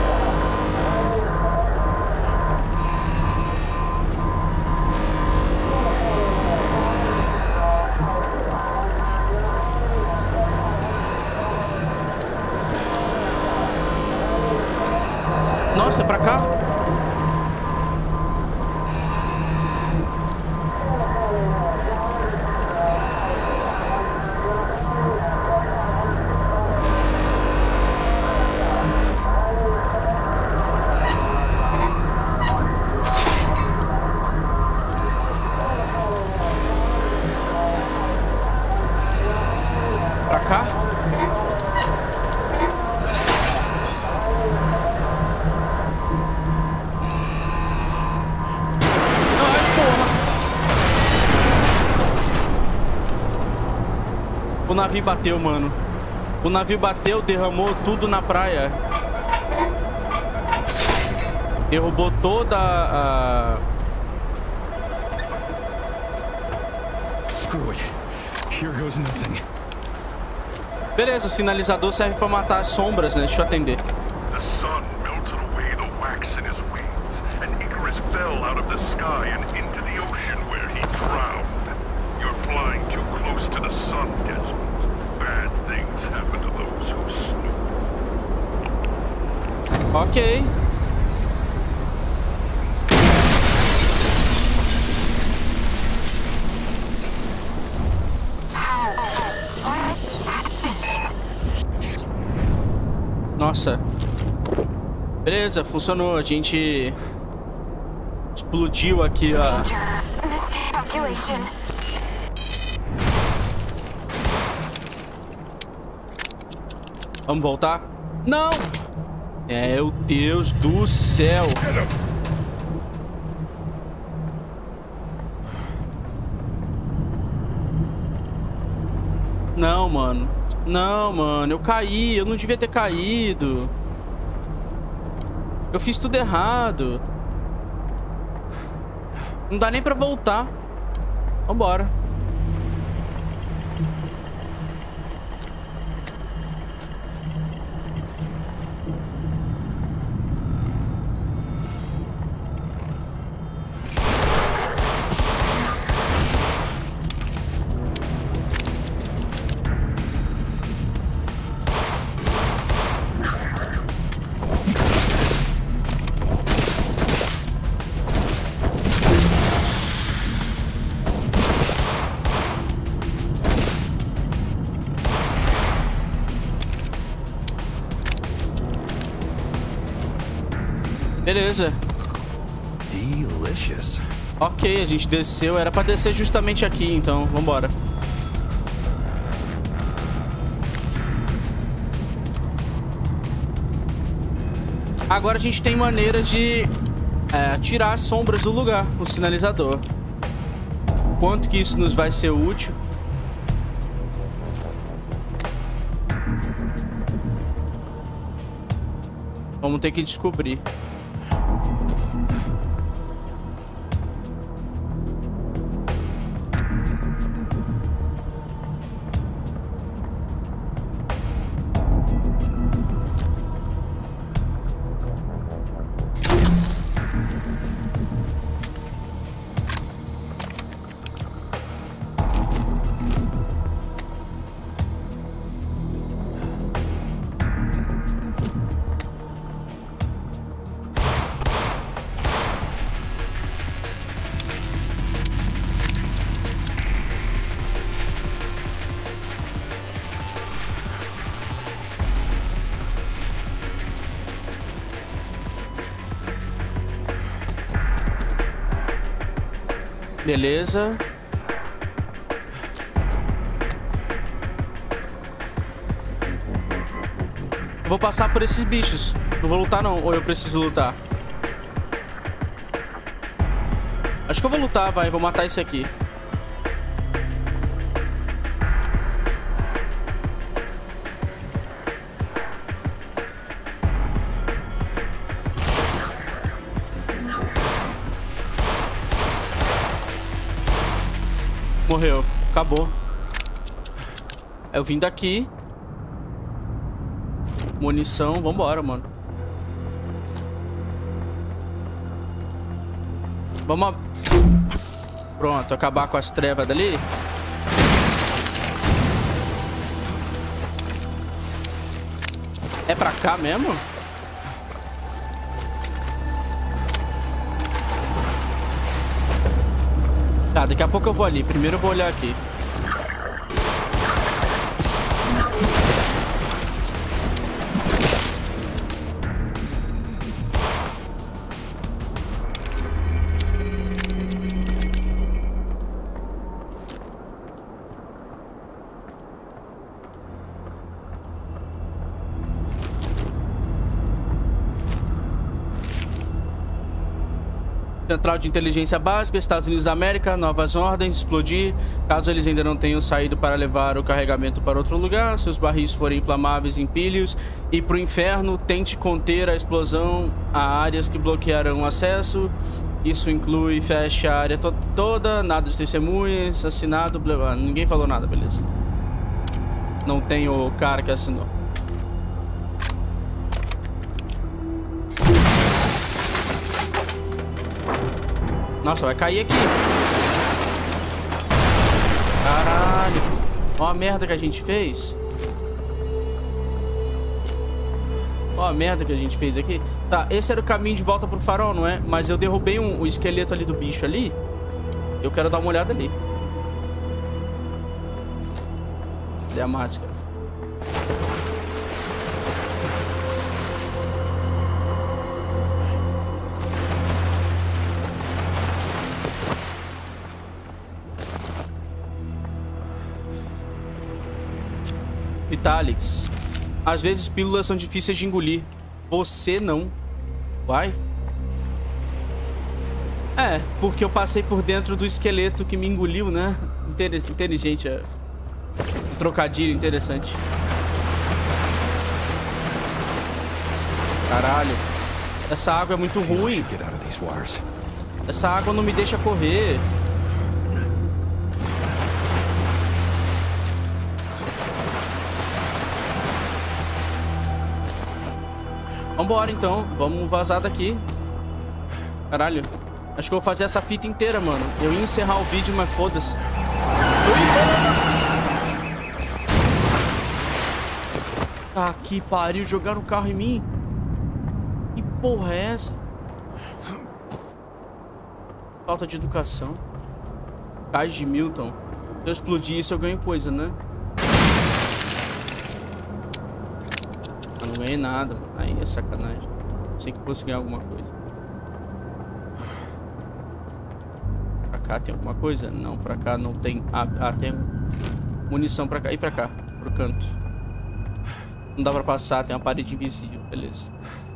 Nossa, é pra cá? Pra cá? O navio bateu, mano. O navio bateu, derramou tudo na praia. Derrubou toda a... Screw it. Here goes nothing. Beleza, o sinalizador serve pra matar as sombras, né? Deixa eu atender. The sun melted away the wax in his wings, and Icarus fell out of the sky and into the ocean where he drowned. You're flying too close to the sun, Desmond. Bad things happen to those who snoop. Ok. Nossa. Beleza, funcionou. A gente explodiu aqui, ó. Vamos voltar? Não! Meu Deus do céu! Não, mano. Não, mano. Eu caí. Eu não devia ter caído. Eu fiz tudo errado. Não dá nem pra voltar. Vambora. Beleza. Delicious. Ok, a gente desceu. Era pra descer justamente aqui, então. Vambora. Agora a gente tem maneira de tirar as sombras do lugar, o sinalizador. Quanto que isso nos vai ser útil? Vamos ter que descobrir. Beleza. Eu vou passar por esses bichos. Não vou lutar não, ou eu preciso lutar? Acho que eu vou lutar, vai. Vou matar esse aqui. Morreu. Acabou. Eu vim daqui. Munição. Vambora, mano. Vamos... Pronto. Acabar com as trevas dali. É pra cá mesmo? Tá, daqui a pouco eu vou ali. Primeiro eu vou olhar aqui. Central de inteligência básica, Estados Unidos da América, novas ordens, explodir. Caso eles ainda não tenham saído para levar o carregamento para outro lugar, seus barris forem inflamáveis, empilhe-os e pro inferno, tente conter a explosão a áreas que bloquearão o acesso. Isso inclui fecha a área toda, nada de testemunhas, assinado, blá, blá. Ninguém falou nada, beleza. Não tem o cara que assinou. Nossa, vai cair aqui. Caralho. Olha a merda que a gente fez. Olha a merda que a gente fez aqui. Tá, esse era o caminho de volta pro farol, não é? Mas eu derrubei o esqueleto ali do bicho ali. Eu quero dar uma olhada ali. Cadê a máscara? Vitalis. Às vezes pílulas são difíceis de engolir. Você não. Vai? É, porque eu passei por dentro do esqueleto que me engoliu, né? Inteligente. Um trocadilho interessante. Caralho. Essa água é muito ruim. Essa água não me deixa correr. Vambora então. Vamos vazar daqui. Caralho. Acho que eu vou fazer essa fita inteira, mano. Eu ia encerrar o vídeo, mas foda-se. Tá que pariu. Jogaram o carro em mim. Que porra é essa? Falta de educação. Cais de Milton. Se eu explodir isso, eu ganho coisa, né? Eu não ganhei nada, mano. Aí é sacanagem. Sei que eu posso ganhar alguma coisa. Pra cá tem alguma coisa? Não, pra cá não tem. Ah, tem munição pra cá. E pra cá, pro canto. Não dá pra passar, tem uma parede invisível. Beleza.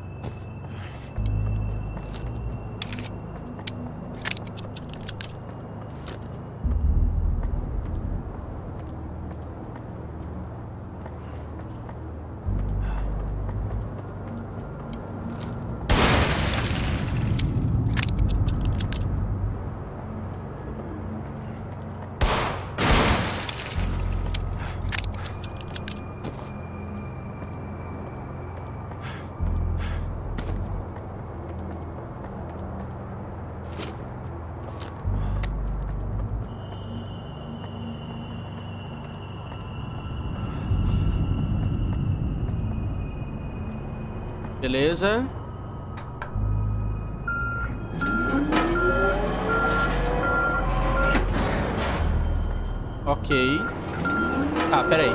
Beleza. Ok. Ah, peraí.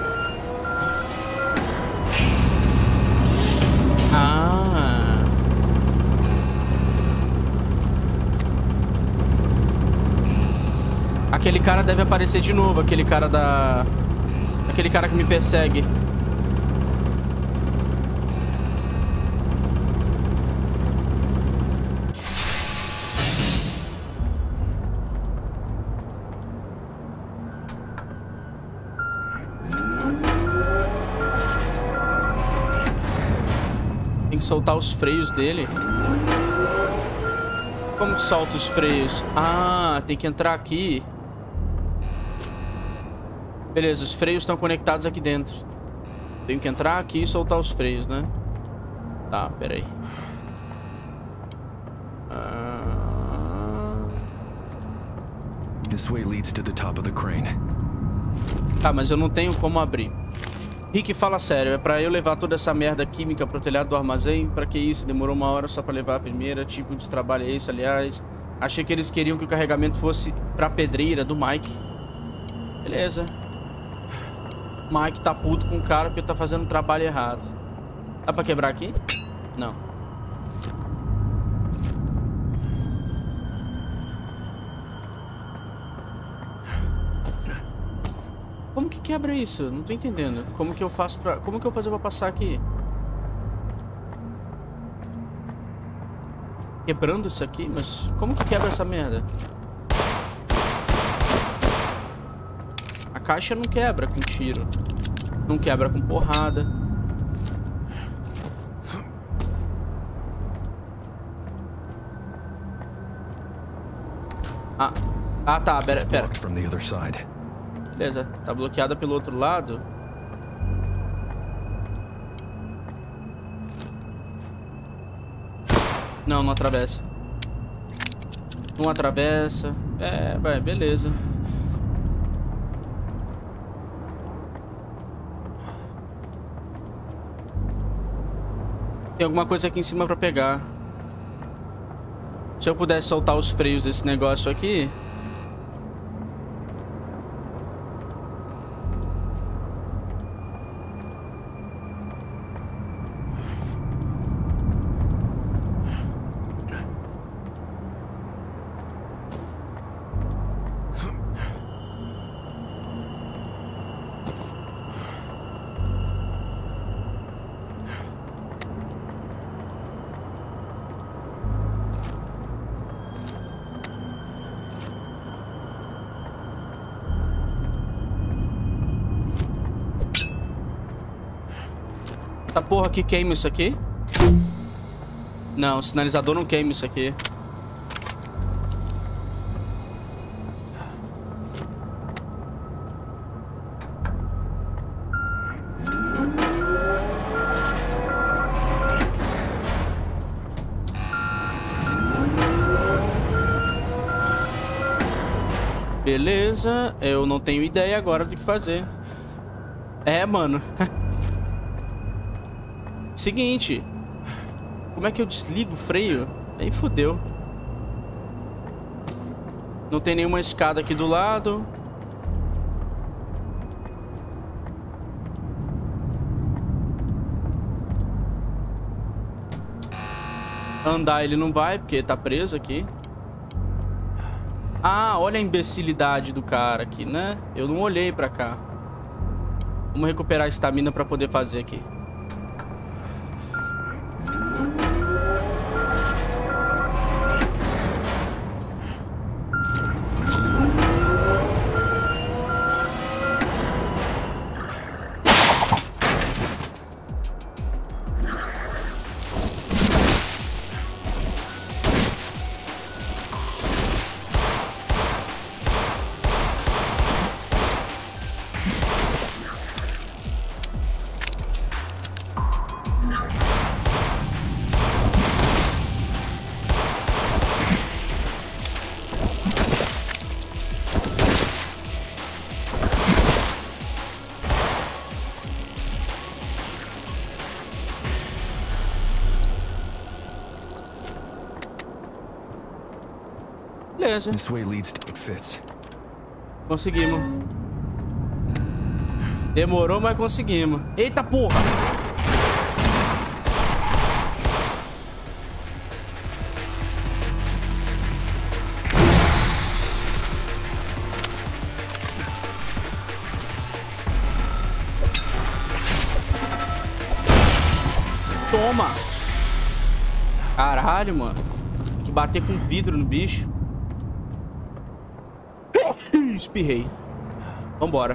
Ah. Aquele cara deve aparecer de novo. Aquele cara da... Aquele cara que me persegue. Soltar os freios dele. Como que solta os freios? Ah, tem que entrar aqui. Beleza, os freios estão conectados aqui dentro. Tenho que entrar aqui e soltar os freios, né? Tá, peraí. This way leads to the top of the crane. Tá, mas eu não tenho como abrir. Rick, fala sério, é pra eu levar toda essa merda química pro telhado do armazém? Pra que isso? Demorou uma hora só pra levar a primeira? Tipo de trabalho é esse, aliás? Achei que eles queriam que o carregamento fosse pra pedreira do Mike. Beleza. Mike tá puto com o cara porque tá fazendo o trabalho errado. Dá pra quebrar aqui? Não. Como que quebra isso? Não tô entendendo. Como que eu faço pra... Como que eu vou fazer pra passar aqui? Quebrando isso aqui? Mas como que quebra essa merda? A caixa não quebra com tiro. Não quebra com porrada. Ah, tá. Pera. Beleza, tá bloqueada pelo outro lado. Não, não atravessa. Não atravessa. É, vai, beleza. Tem alguma coisa aqui em cima pra pegar. Se eu pudesse soltar os freios desse negócio aqui... Essa porra aqui queima isso aqui? Não, o sinalizador não queima isso aqui. Beleza, eu não tenho ideia agora do que fazer. É, mano. Seguinte. Como é que eu desligo o freio? Aí fodeu. Não tem nenhuma escada aqui do lado. Andar ele não vai, porque tá preso aqui. Ah, olha a imbecilidade do cara aqui, né? Eu não olhei pra cá. Vamos recuperar a estamina pra poder fazer aqui. Beleza. This way leads to fits. Conseguimos. Demorou, mas conseguimos. Eita porra! Toma! Caralho, mano. Tem que bater com vidro no bicho. Espirrei. Vambora.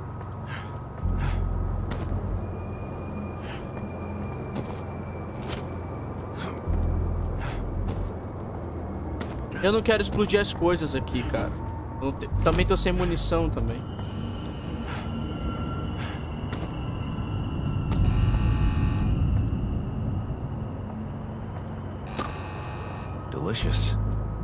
Eu não quero explodir as coisas aqui, cara. Também tô sem munição também. Delicious.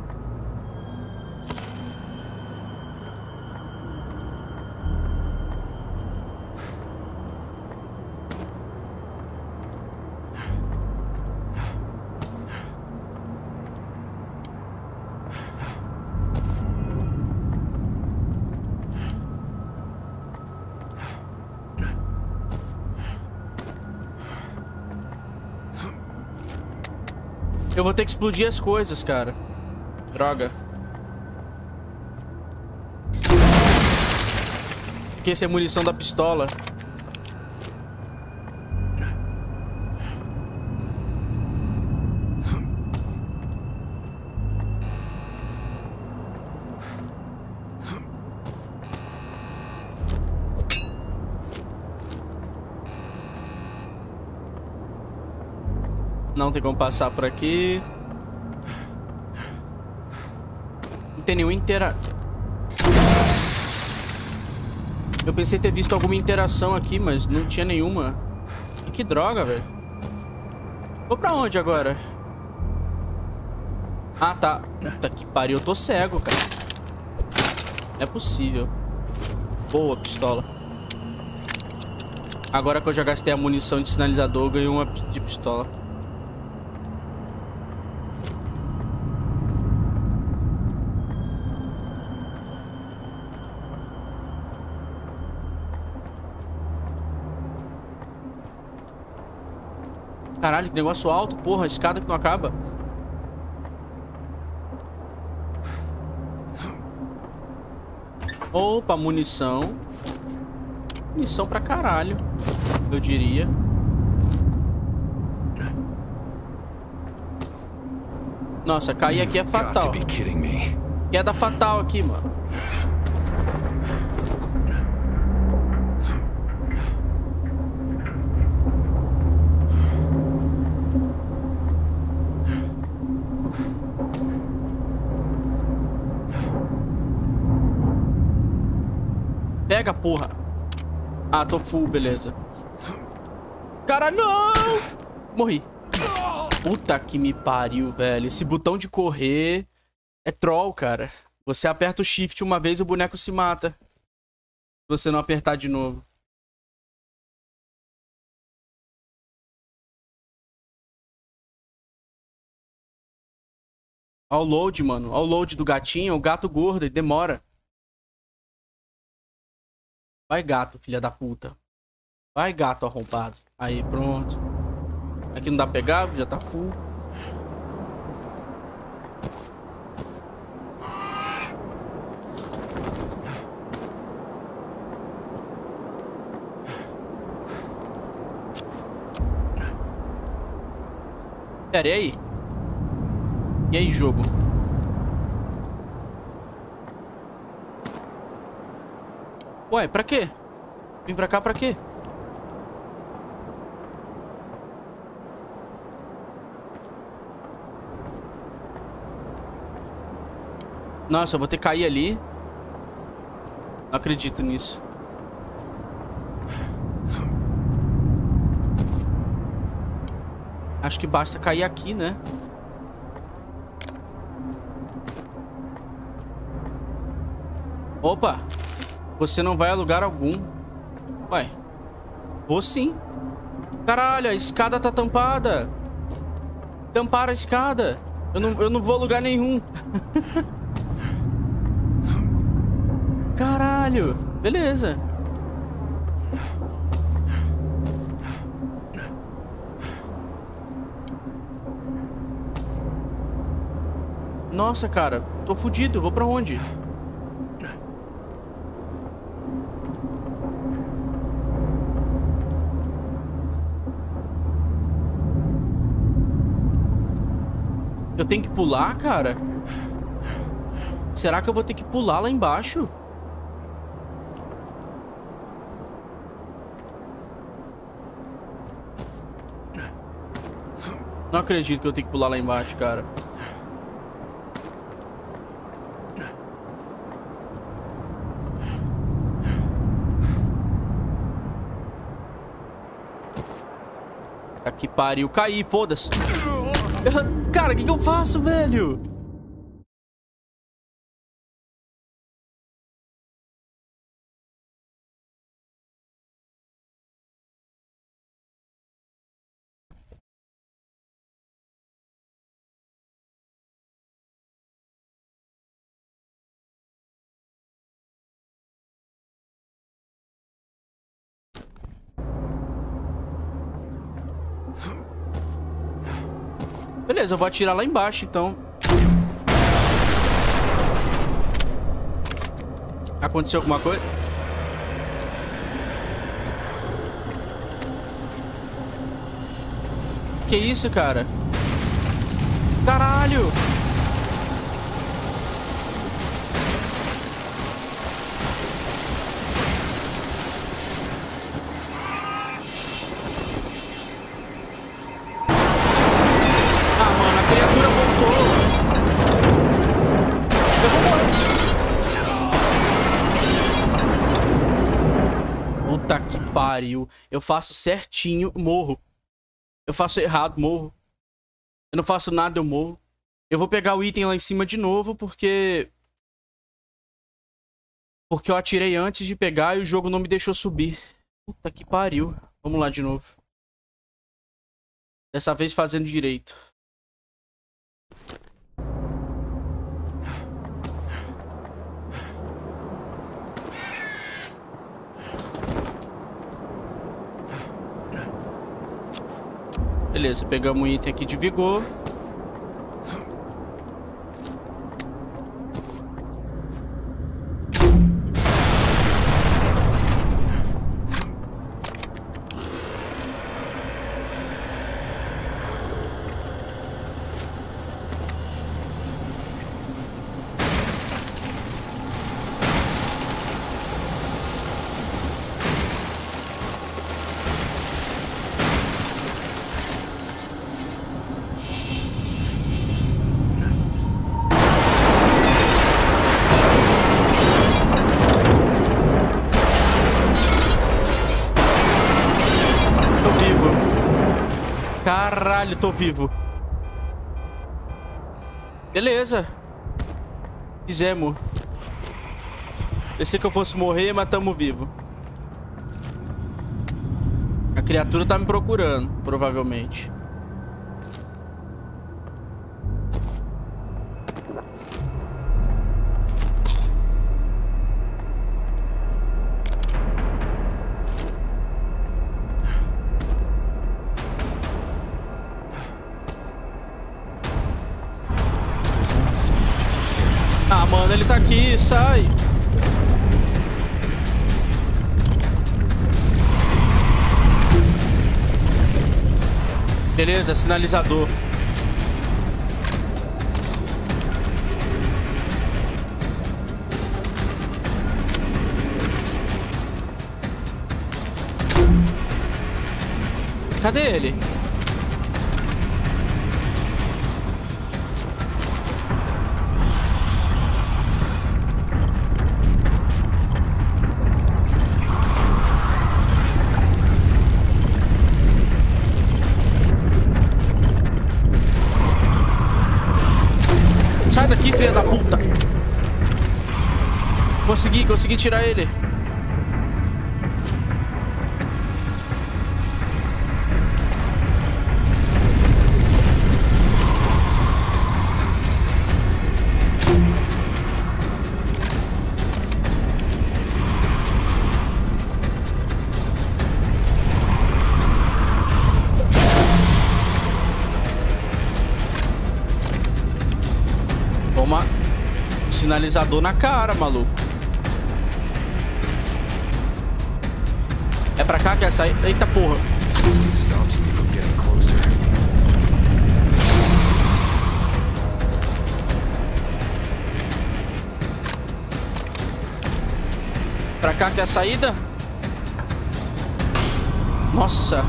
Eu vou ter que explodir as coisas, cara. Droga. Porque essa é munição da pistola. Não tem como passar por aqui. Não tem nenhuma Eu pensei ter visto alguma interação aqui, mas não tinha nenhuma. Que droga, velho. Vou pra onde agora? Ah, tá. Puta que pariu, eu tô cego, cara. Não é possível. Boa, pistola. Agora que eu já gastei a munição de sinalizador, eu ganhei uma de pistola. Caralho, que negócio alto, porra, escada que não acaba. Opa, munição. Munição pra caralho, eu diria. Nossa, cair aqui é fatal. Queda fatal aqui, mano. Pega, porra. Ah, tô full, beleza. Cara, não! Morri. Puta que me pariu, velho. Esse botão de correr é troll, cara. Você aperta o shift uma vez, o boneco se mata. Se você não apertar de novo. Olha o load, mano. Olha o load do gatinho. O gato gordo, ele demora. Vai, gato, filha da puta. Vai, gato arrombado. Aí, pronto. Aqui não dá pra pegar, já tá full. Pera, e aí? E aí, jogo? Ué, pra quê? Vim pra cá pra quê? Nossa, eu vou ter que cair ali. Não acredito nisso. Acho que basta cair aqui, né? Opa! Você não vai a lugar algum. Ué. Vou sim. Caralho, a escada tá tampada. Tamparam a escada. Eu não vou a lugar nenhum. Caralho. Beleza. Nossa, cara. Tô fudido. Vou pra onde? Eu tenho que pular, cara? Será que eu vou ter que pular lá embaixo? Não acredito que eu tenho que pular lá embaixo, cara. Que pariu, caí, foda-se. Cara, o que eu faço, velho? Beleza, eu vou atirar lá embaixo, então. Aconteceu alguma coisa? Que isso, cara? Caralho! Pariu. Eu faço certinho, morro. Eu faço errado, morro. Eu não faço nada, eu morro. Eu vou pegar o item lá em cima de novo, porque eu atirei antes de pegar e o jogo não me deixou subir. Puta que pariu. Vamos lá de novo. Dessa vez fazendo direito. Beleza, pegamos um item aqui de vigor. Caralho, tô vivo. Beleza. Fizemos. Pensei que eu fosse morrer, mas tamo vivo. A criatura tá me procurando, provavelmente. Ah, mano, ele tá aqui, sai. Beleza, sinalizador. Cadê ele? Sai daqui, filha da puta. Consegui tirar ele. Toma sinalizador na cara, maluco. É pra cá que é sair. Eita porra. Pra cá que é a saída? Nossa.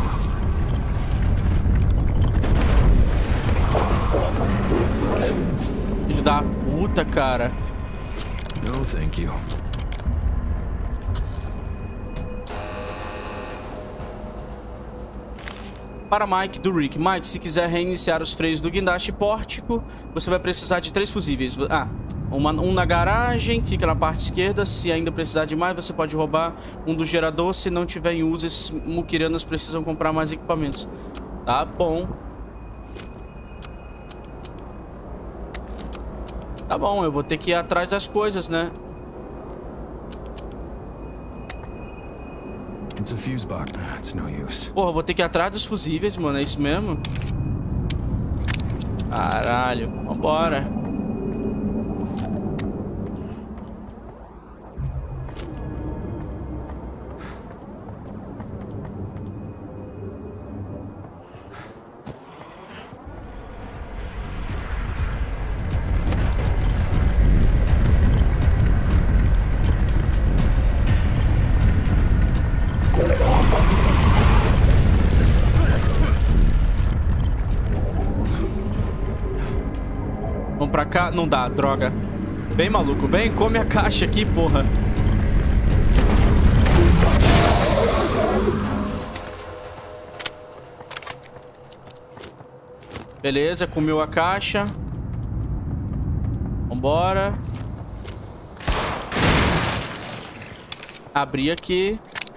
Filho da puta, cara. No, thank you. Para Mike, do Rick. Mike, se quiser reiniciar os freios do guindaste pórtico, você vai precisar de 3 fusíveis. Um na garagem, fica na parte esquerda. Se ainda precisar de mais, você pode roubar um do gerador. Se não tiver em uso, esses muquiranos precisam comprar mais equipamentos. Tá bom. Tá bom, eu vou ter que ir atrás das coisas, né? It's a fuse box. It's no use. Porra, eu vou ter que ir atrás dos fusíveis, mano. É isso mesmo? Caralho. Vambora. Vamos pra cá? Não dá, droga. Vem, maluco, vem, come a caixa aqui, porra. Beleza, comeu a caixa. Vambora. Abrir aqui.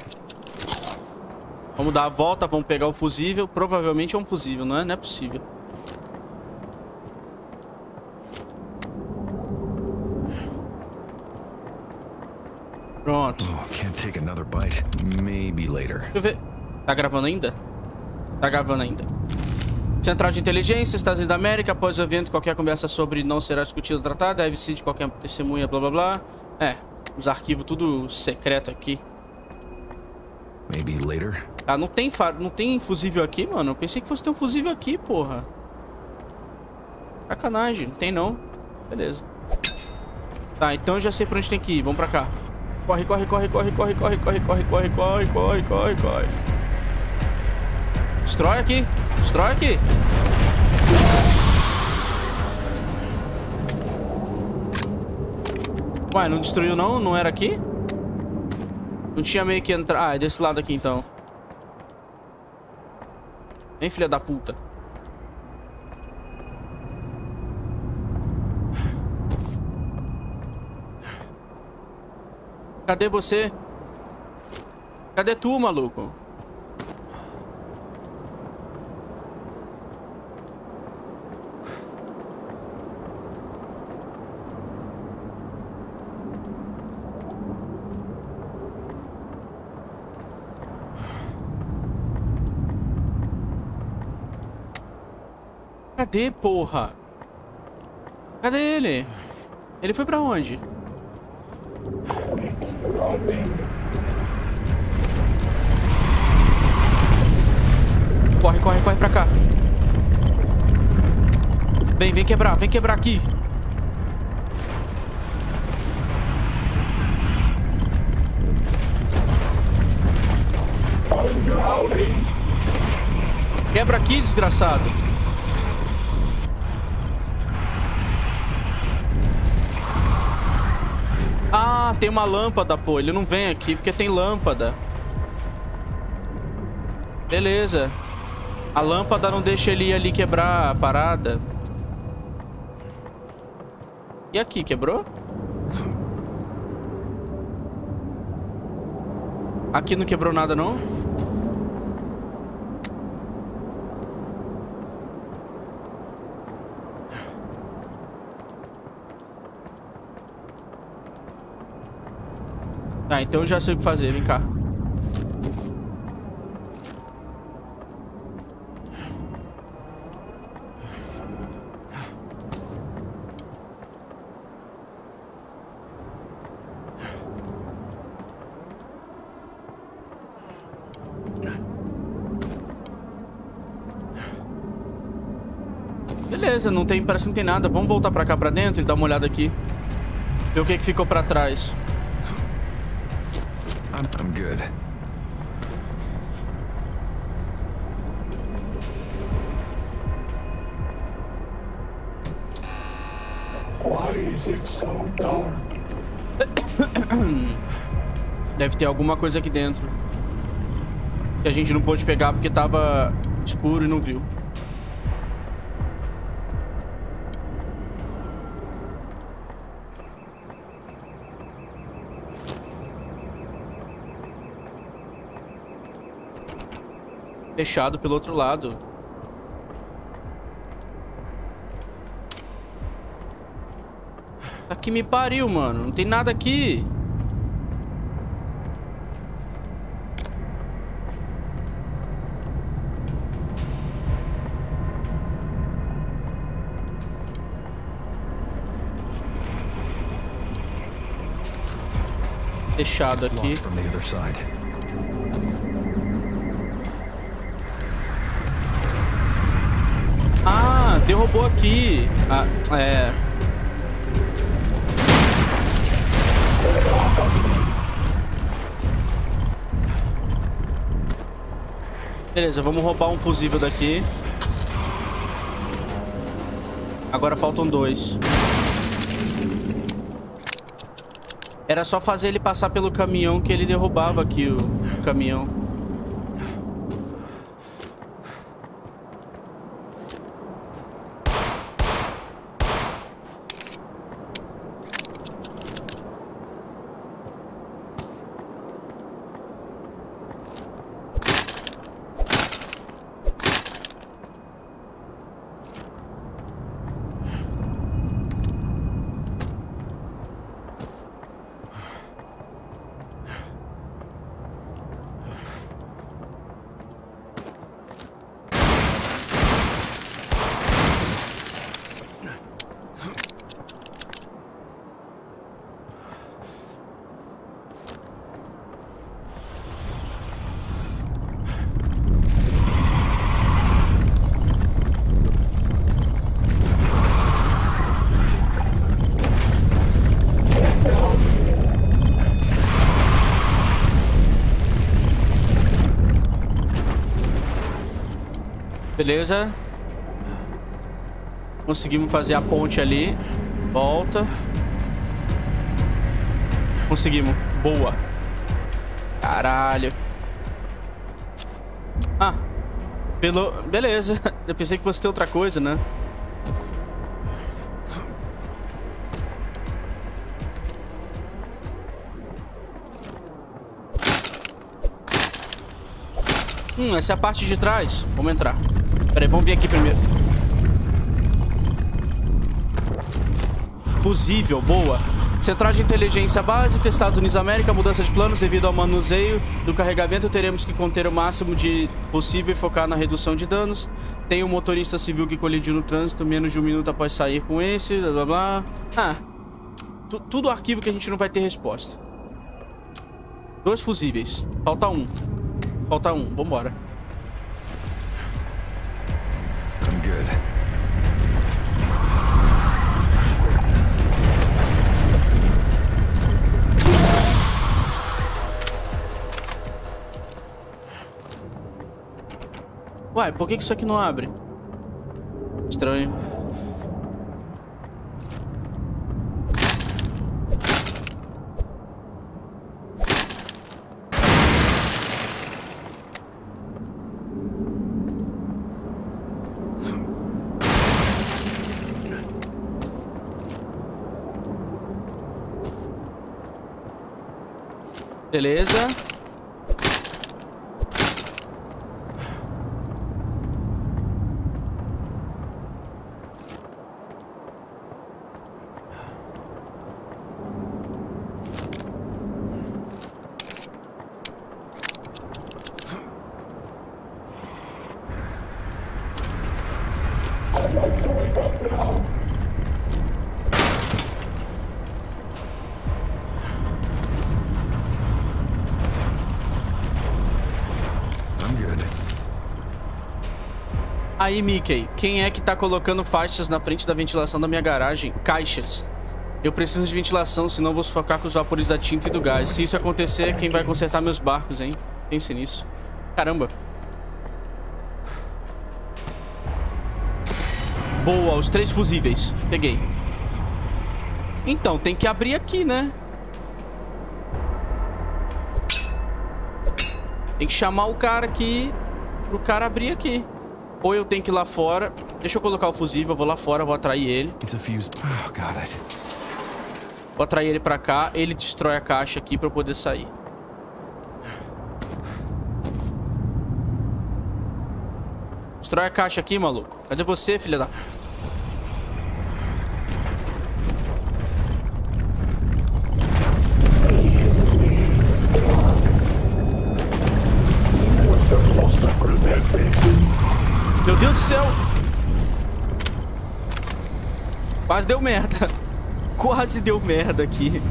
Vamos dar a volta, vamos pegar o fusível. Provavelmente é um fusível, não é? Não é possível. Pronto. Oh, can't take another bite. Maybe later. Deixa eu ver. Tá gravando ainda? Tá gravando ainda. Central de Inteligência, Estados Unidos da América. Após o evento, qualquer conversa sobre não será discutida ou tratada. Deve-se de qualquer testemunha, blá blá blá. É, os arquivos tudo secreto aqui. Maybe later. Ah, não tem fusível aqui, mano. Eu pensei que fosse ter um fusível aqui, porra. Sacanagem, não tem não. Beleza. Tá, então eu já sei pra onde tem que ir. Vamos pra cá. Corre, corre, corre, corre, corre, corre, corre, corre, corre, corre, corre, corre, corre. Destrói aqui. Destrói aqui. Ué, não destruiu não? Não era aqui? Não tinha meio que entrar... Ah, é desse lado aqui então. Vem, filha da puta. Cadê você? Cadê tu, maluco? Cadê, porra? Cadê ele? Ele foi pra onde? Corre, corre, corre pra cá. Vem quebrar aqui. Quebra aqui, desgraçado. Ah, tem uma lâmpada, pô. Ele não vem aqui porque tem lâmpada. Beleza. A lâmpada não deixa ele ir ali quebrar a parada. E aqui, quebrou? Aqui não quebrou nada, não? Tá, então eu já sei o que fazer. Vem cá. Beleza, não tem, parece que não tem nada. Vamos voltar pra cá pra dentro e dar uma olhada aqui. Ver o que que ficou pra trás. I'm good. Why is it so dark? Deve ter alguma coisa aqui dentro que a gente não pôde pegar porque tava escuro e não viu. Fechado pelo outro lado. Aqui me pariu, mano. Não tem nada aqui. Fechado aqui. Ah, derrubou aqui. Ah, é. Beleza, vamos roubar um fusível daqui. Agora faltam 2. Era só fazer ele passar pelo caminhão que ele derrubava aqui o caminhão. Beleza. Conseguimos fazer a ponte ali. Volta. Conseguimos. Boa. Caralho. Ah. Beleza. Eu pensei que fosse ter outra coisa, né? Essa é a parte de trás. Vamos entrar. Pera aí, vamos vir aqui primeiro. Fusível, boa. Central de inteligência básica, Estados Unidos da América, mudança de planos devido ao manuseio do carregamento. Teremos que conter o máximo de possível e focar na redução de danos. Tem um motorista civil que colidiu no trânsito menos de 1 minuto após sair com esse, blá blá blá. Ah, tudo arquivo que a gente não vai ter resposta. 2 fusíveis. Falta 1. Falta 1. Vambora. I'm good. Uai, por que isso aqui não abre? Estranho. Beleza. Aí, Mickey, quem é que tá colocando faixas na frente da ventilação da minha garagem? Caixas. Eu preciso de ventilação, senão vou sufocar com os vapores da tinta e do gás. Se isso acontecer, quem vai consertar meus barcos, hein? Pense nisso. Caramba. Boa, os 3 fusíveis. Peguei. Então, tem que abrir aqui, né? Tem que chamar o cara aqui pro cara abrir aqui. Ou eu tenho que ir lá fora. Deixa eu colocar o fusível, eu vou lá fora, vou atrair ele. It's a fuse. Oh, got it. Vou atrair ele pra cá, ele destrói a caixa aqui pra eu poder sair. Destrói a caixa aqui, maluco. Cadê você, filha da... Meu Deus do céu. Quase deu merda. Quase deu merda aqui.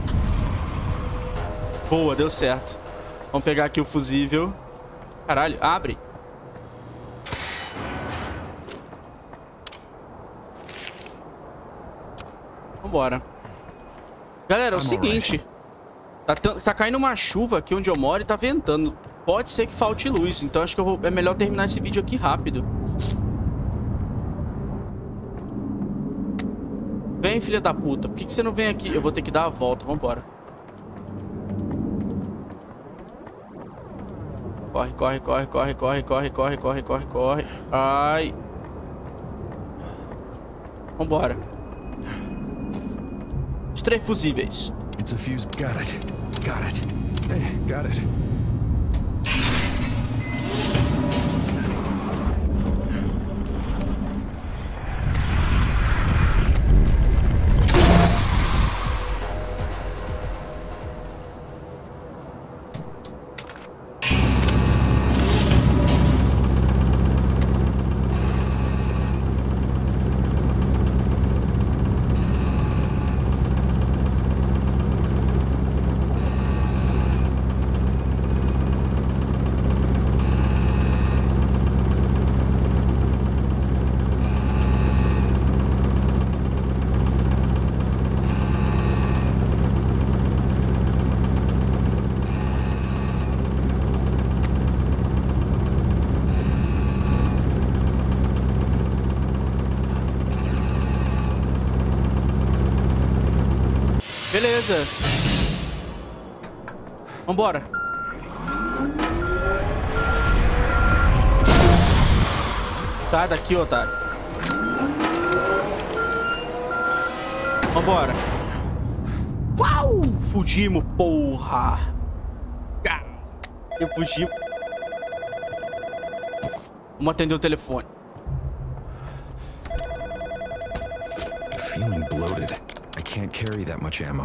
Boa, deu certo. Vamos pegar aqui o fusível. Caralho, abre. Vambora. Galera, é o seguinte. Tá caindo uma chuva aqui onde eu moro e tá ventando. Pode ser que falte luz, então acho que é melhor terminar esse vídeo aqui rápido. Vem, filha da puta. Por que você não vem aqui? Eu vou ter que dar a volta. Vambora. Corre, corre, corre, corre, corre, corre, corre, corre, corre, corre. Ai. Vambora. Os 3 fusíveis. It's a fuse. Got it. Got it. Hey, got it. Beleza. Vambora. Sai daqui, otário. Vambora. Uau! Fugimos, porra. Eu fugi. Vamos atender o telefone. Feeling bloated. I can't carry that much ammo.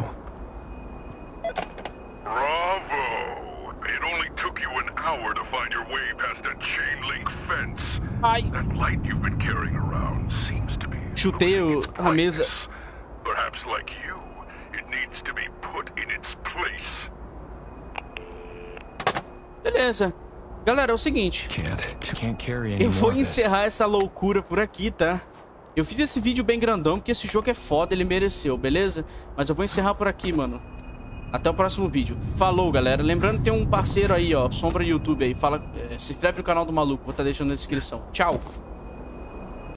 Bravo! It only took you an hour to find your way past a chain link fence. Ai. That light you've been carrying around seems to be Chutei a mesa. Perhaps like you, it needs to be put in its place. Beleza. Galera, é o seguinte. Can't carry Eu any vou more of this. encerrar essa loucura por aqui, tá? Eu fiz esse vídeo bem grandão porque esse jogo é foda, ele mereceu, beleza? Mas eu vou encerrar por aqui, mano. Até o próximo vídeo. Falou, galera. Lembrando que tem um parceiro aí, ó, Sombra YouTube aí. Se inscreve no canal do maluco, vou estar deixando na descrição. Tchau.